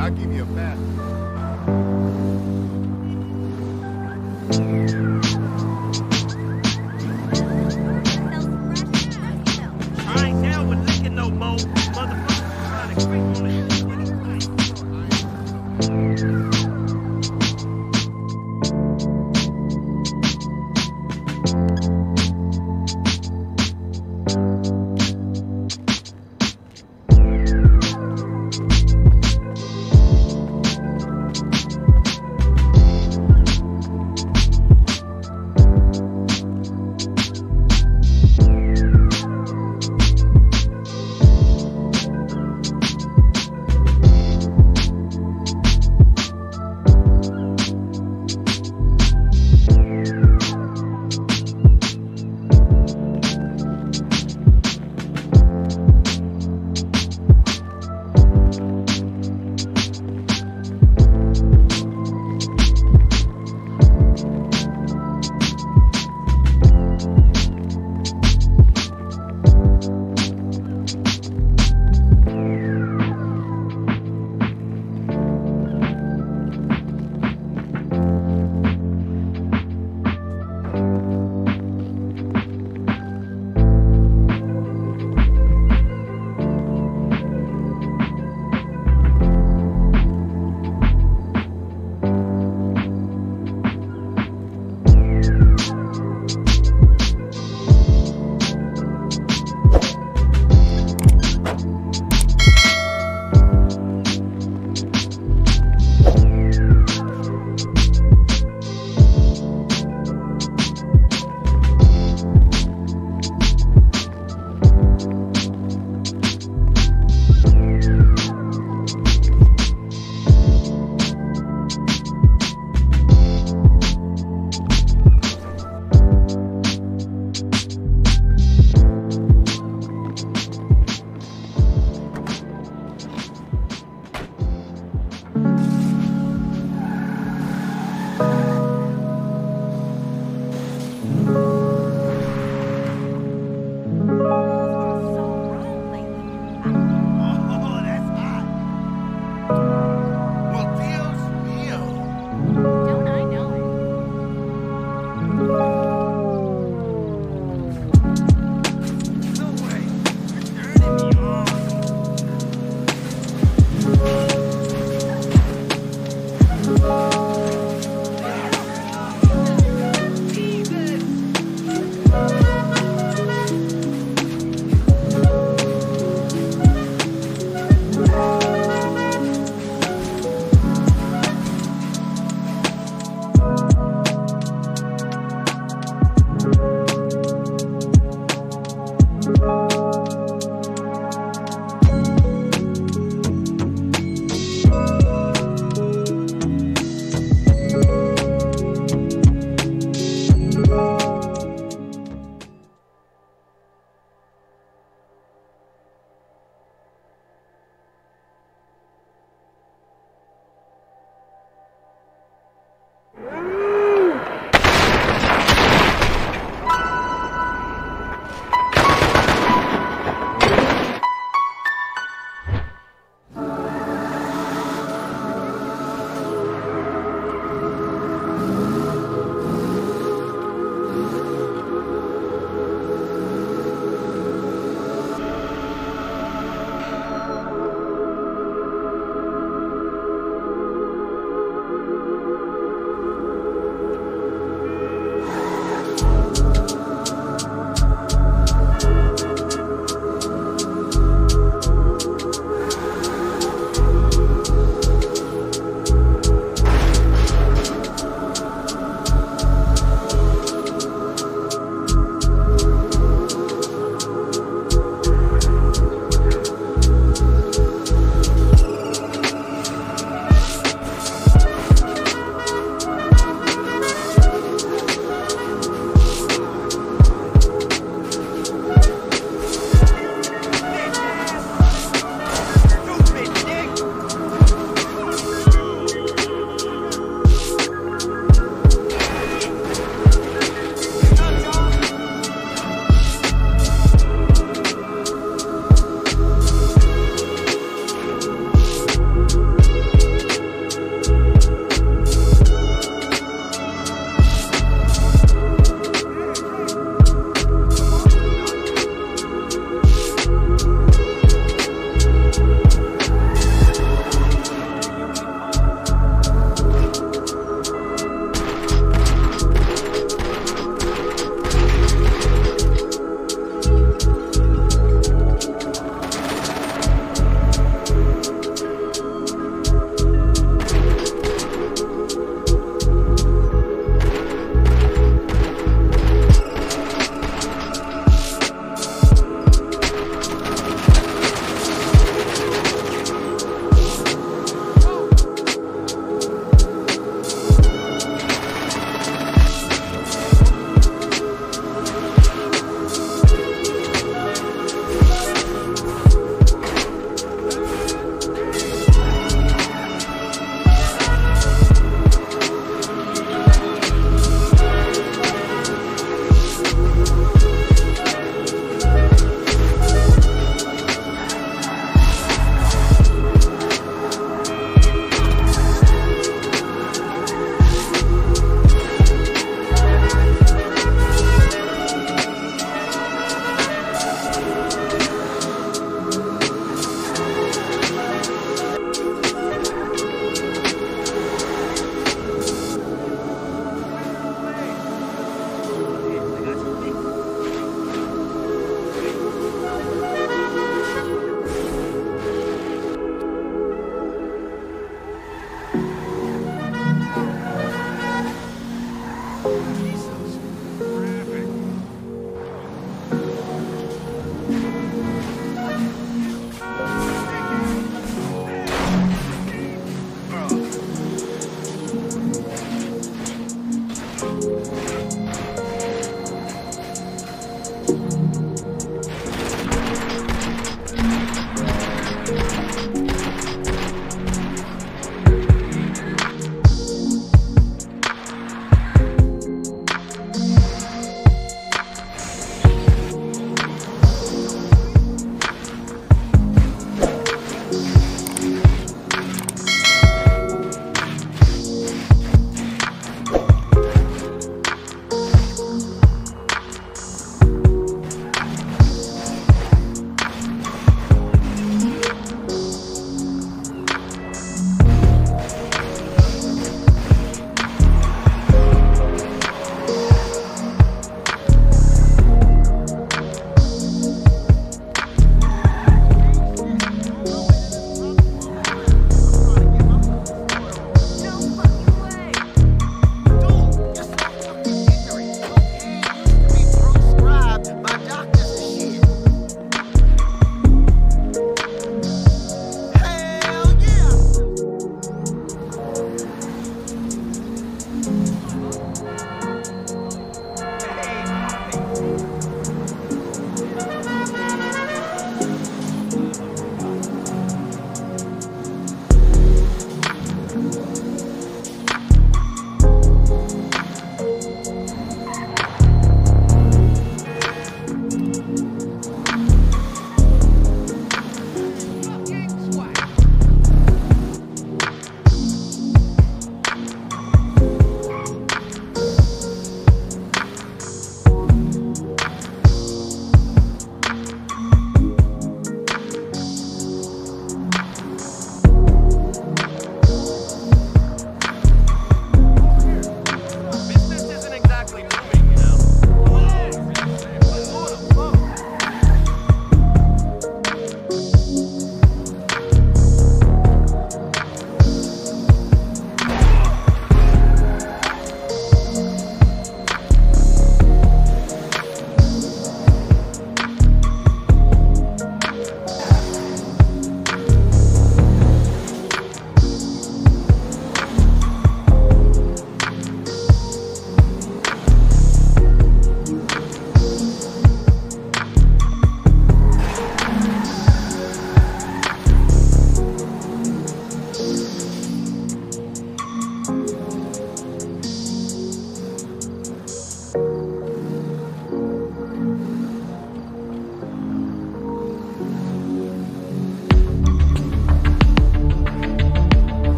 I'll give you a pass. I ain't down with licking no more. Motherfuckers trying to creep on it.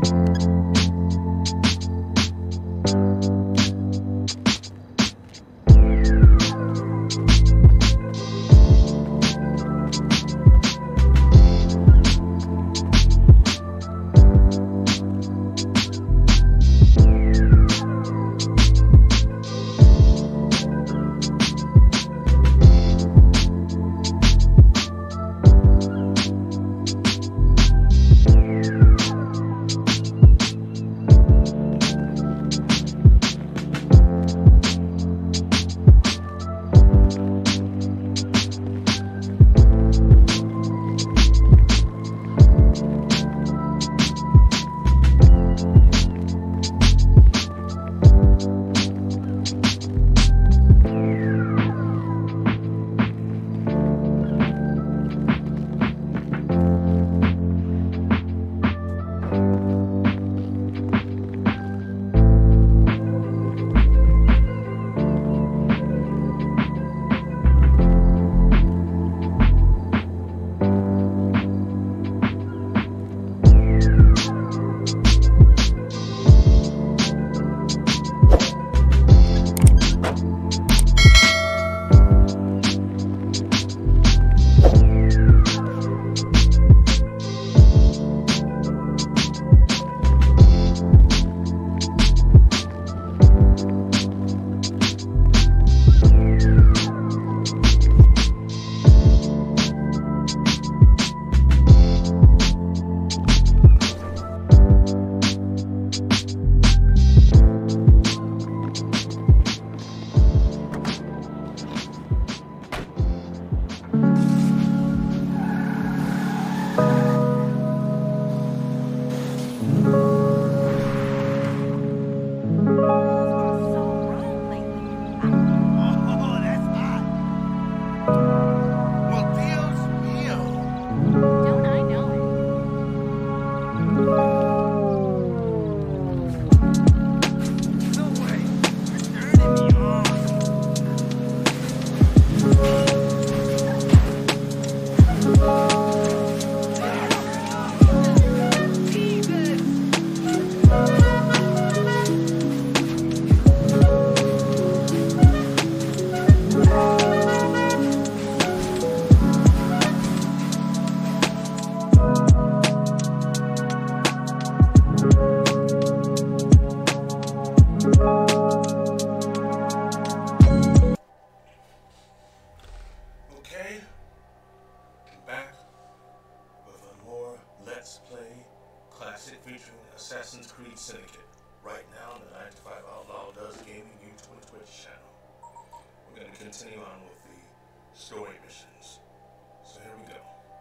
Assassin's Creed Syndicate, right now on the nine to five Outlaw Does Gaming YouTube and Twitch channel. We're going to continue on with the story missions. So here we go.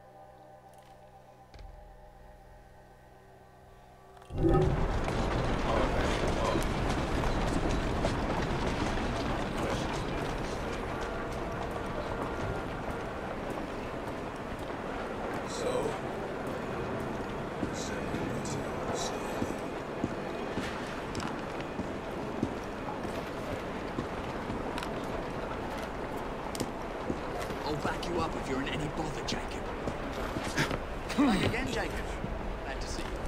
I'll back you up if you're in any bother, Jacob. Back again, Jacob. Glad to see you.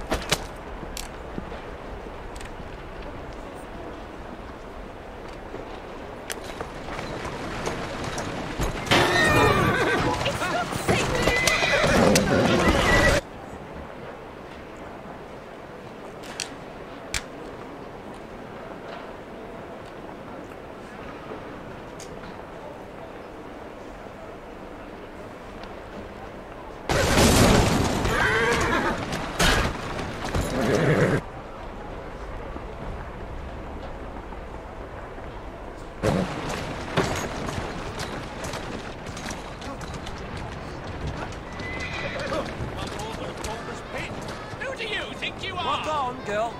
Girl.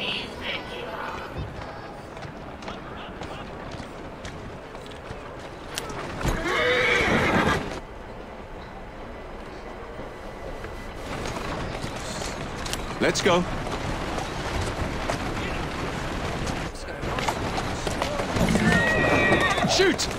Let's go. Shoot!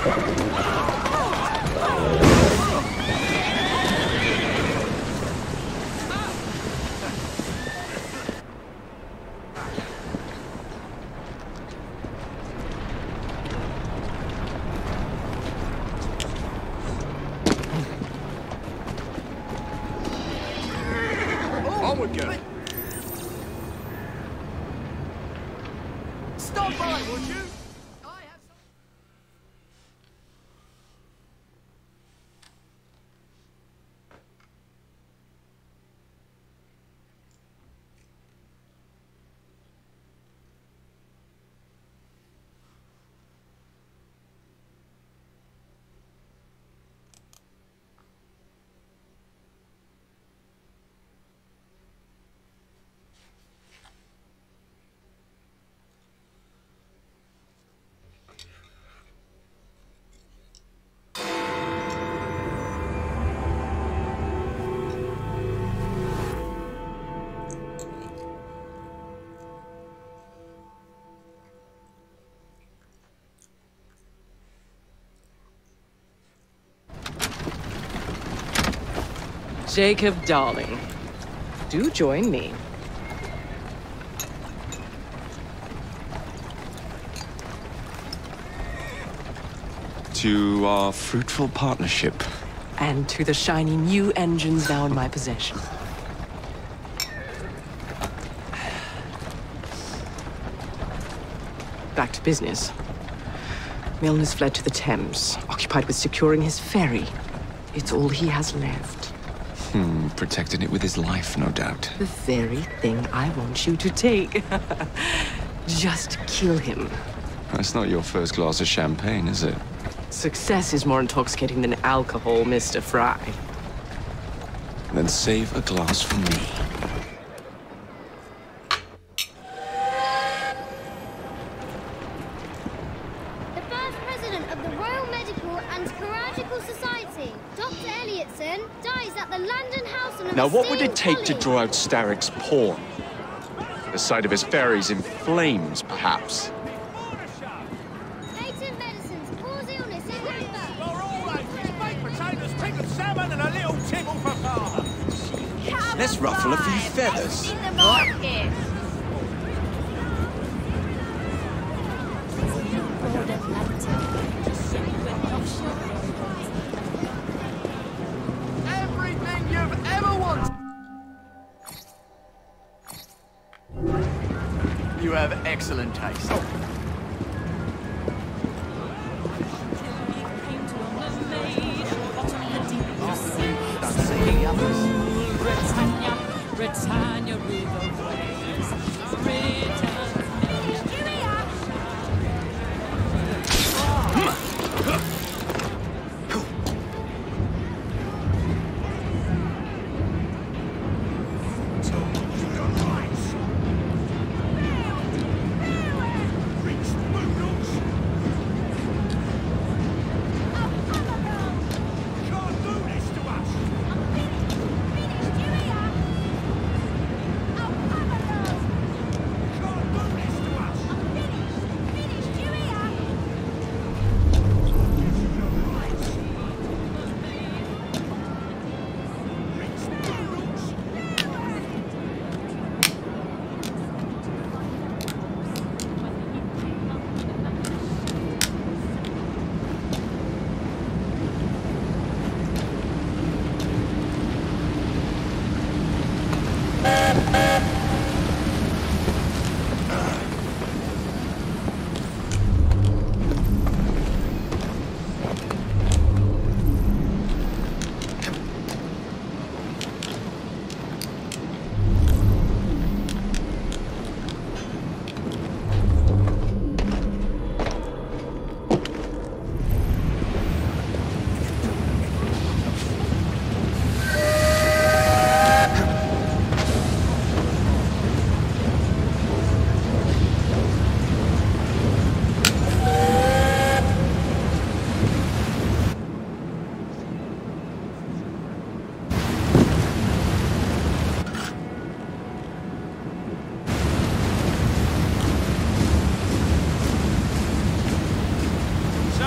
Onward, girl. Stop by, would you? I have some... Jacob, darling, do join me. To our fruitful partnership. And to the shiny new engines now in my possession. Back to business. Milner's fled to the Thames, occupied with securing his ferry. It's all he has left. Hmm, protected it with his life, no doubt. The very thing I want you to take. Just kill him. That's not your first glass of champagne, is it? Success is more intoxicating than alcohol, Mister Fry. Then save a glass for me. The first president of the Royal Medical and Chirurgical Society, Doctor Elliotson, dies at the London House on a Now, what would Messine it take to College. draw out Starrick's pawn? The sight of his ferries in flames, perhaps. Native medicines cause illness in number. For all ages, baked potatoes, pickled salmon, and a little tipple for father. Let's ruffle a few feathers. In the market. Everything you've ever wanted. You have excellent taste. Don't see any others. Britannia, Britannia, rule the waves. Britannia.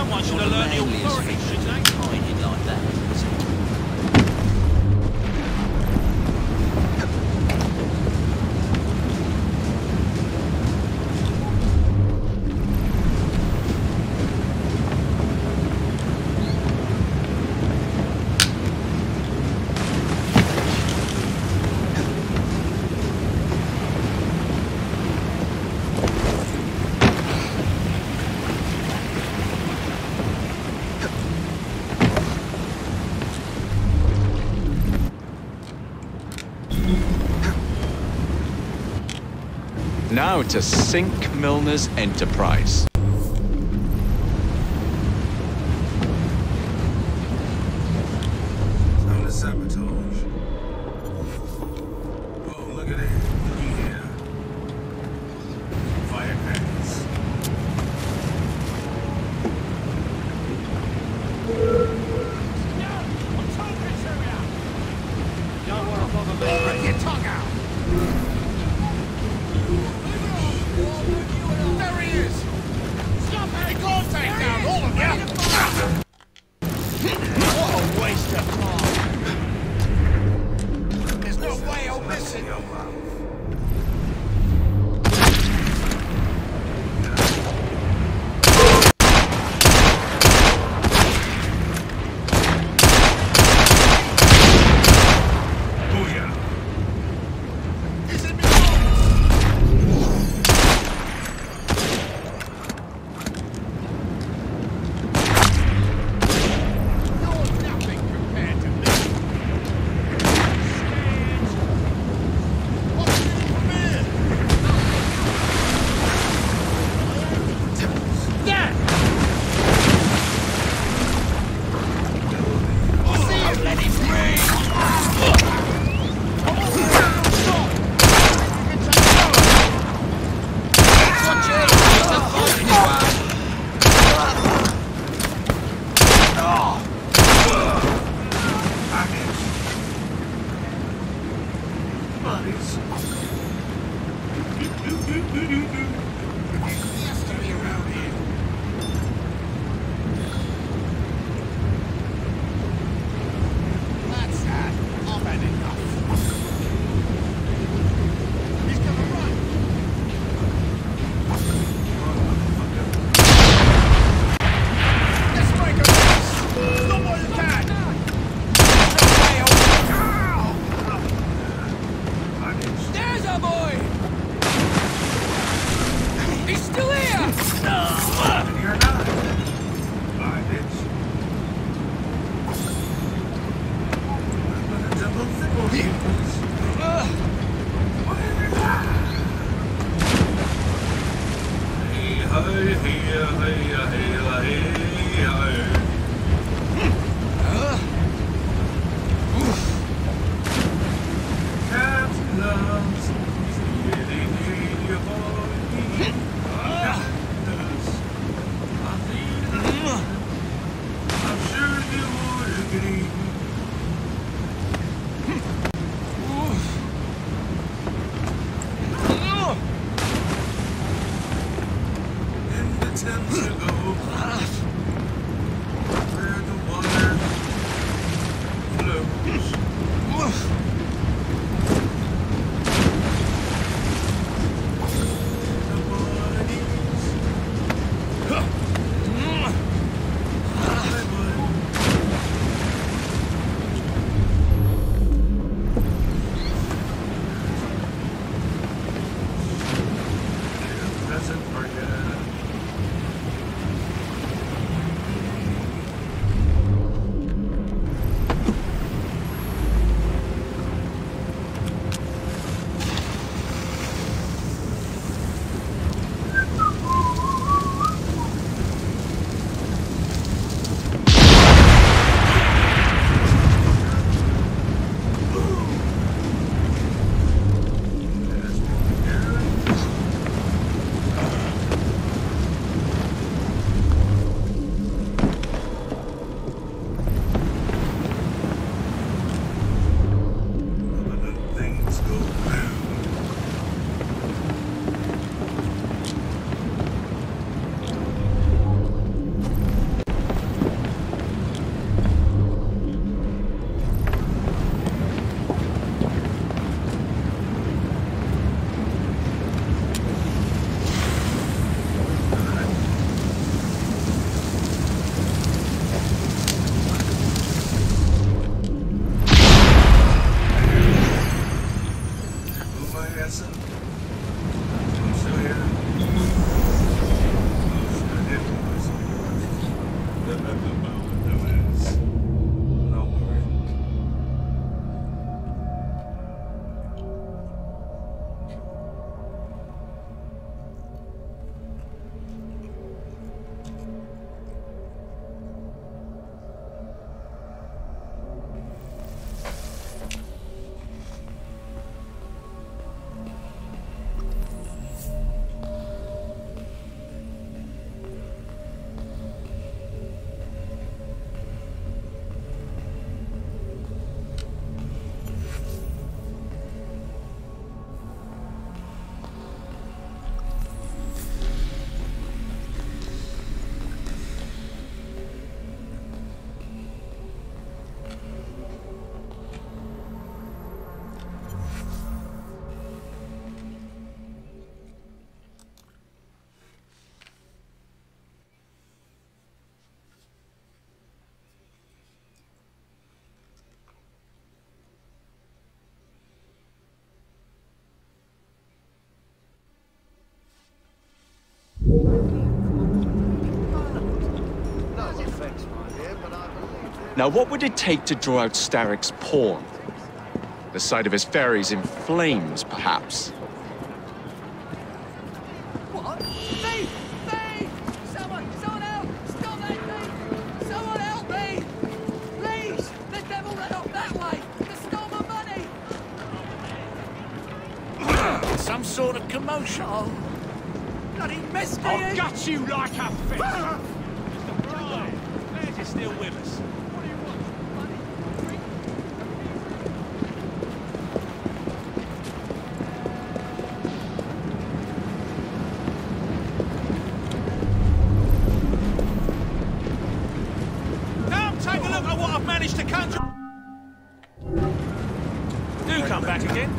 Someone should have learned the authority, shouldn't they? Hiding like that. Now to sink Milner's enterprise. Time to sabotage. Oh, look at it. Looky here. Firecrackers. Don't want to bother me. Get your tongue out! There he is! Now, what would it take to draw out Starrick's pawn? The sight of his ferries in flames, perhaps. What? Me! Me! Someone! Someone help! Stop that thing! Someone help me! Please! The devil ran off that way! To stole my money! Some sort of commotion. Oh. Bloody mess me I'll in! gut you like a fish! Right. Glad you're still with us. To conjure. Do come back again.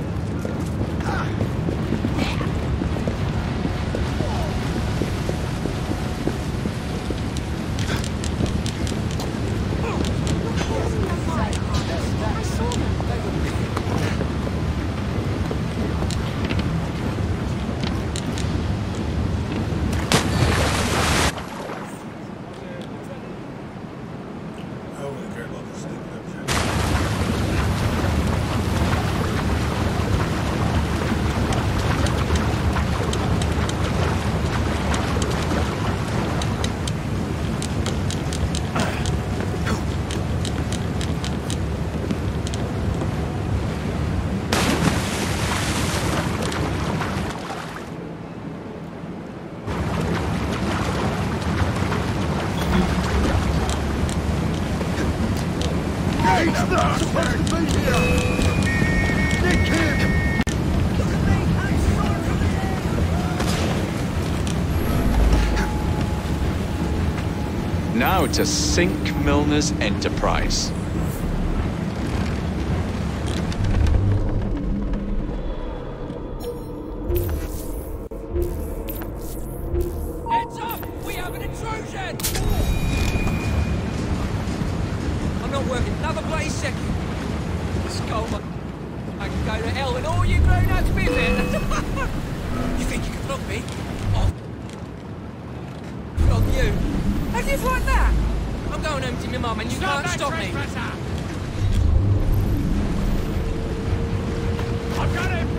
Now to sink Milner's enterprise. Heads up! We have an intrusion! I'm not working another bloody second. Skull, I can go to hell and all you grown-ups with it. You think you can flog me? I'll flog you. How do you like that? I'm going home to my mum and you Stop can't stop me. I've got him!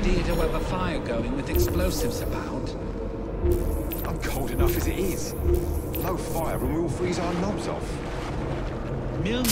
idea to have a fire going with explosives about? I'm cold enough as it is. No fire and we'll freeze our knobs off. Milne.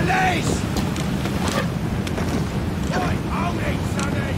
Police! Oi, hold it, Sonny!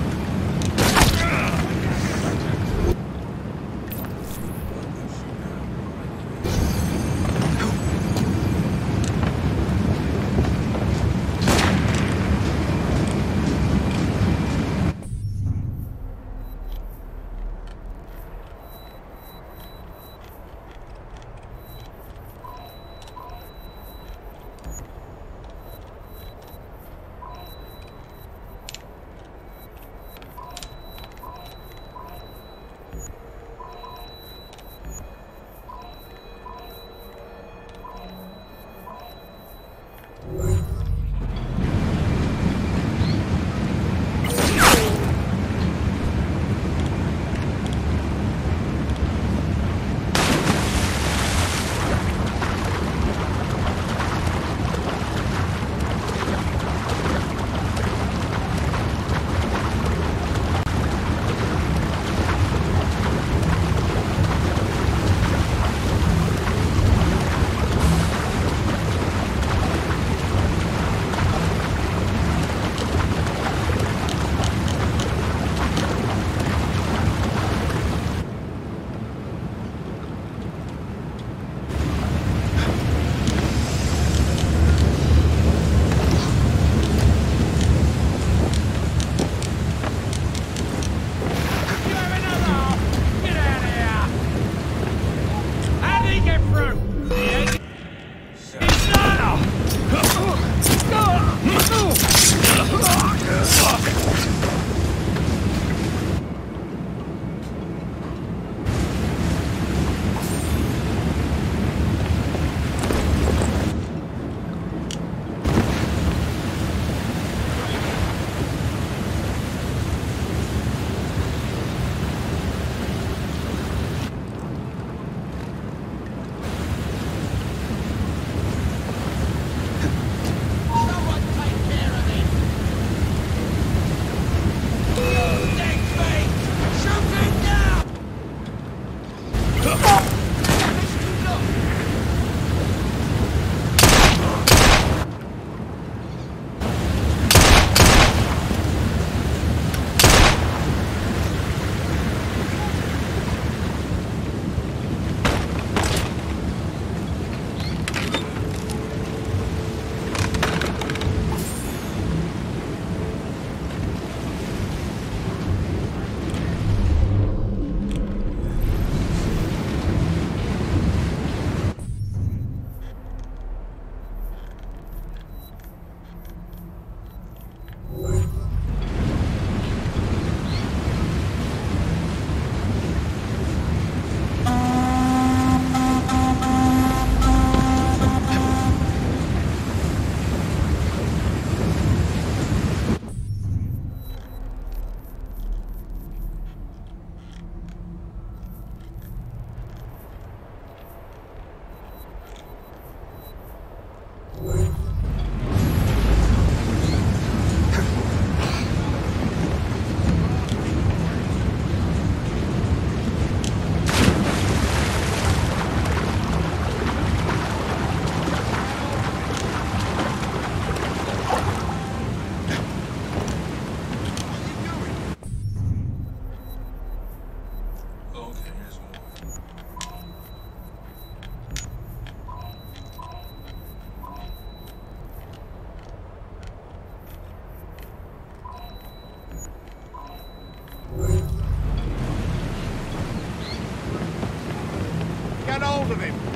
hold of him.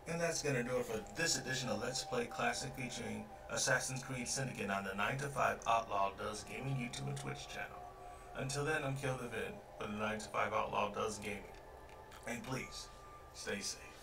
And that's gonna do it for this edition of Let's Play Classic featuring Assassin's Creed Syndicate on the nine to five Outlaw Does Gaming YouTube and Twitch channel. Until then, I'm Kill the Vid for the nine to five Outlaw Does Gaming. And please, stay safe.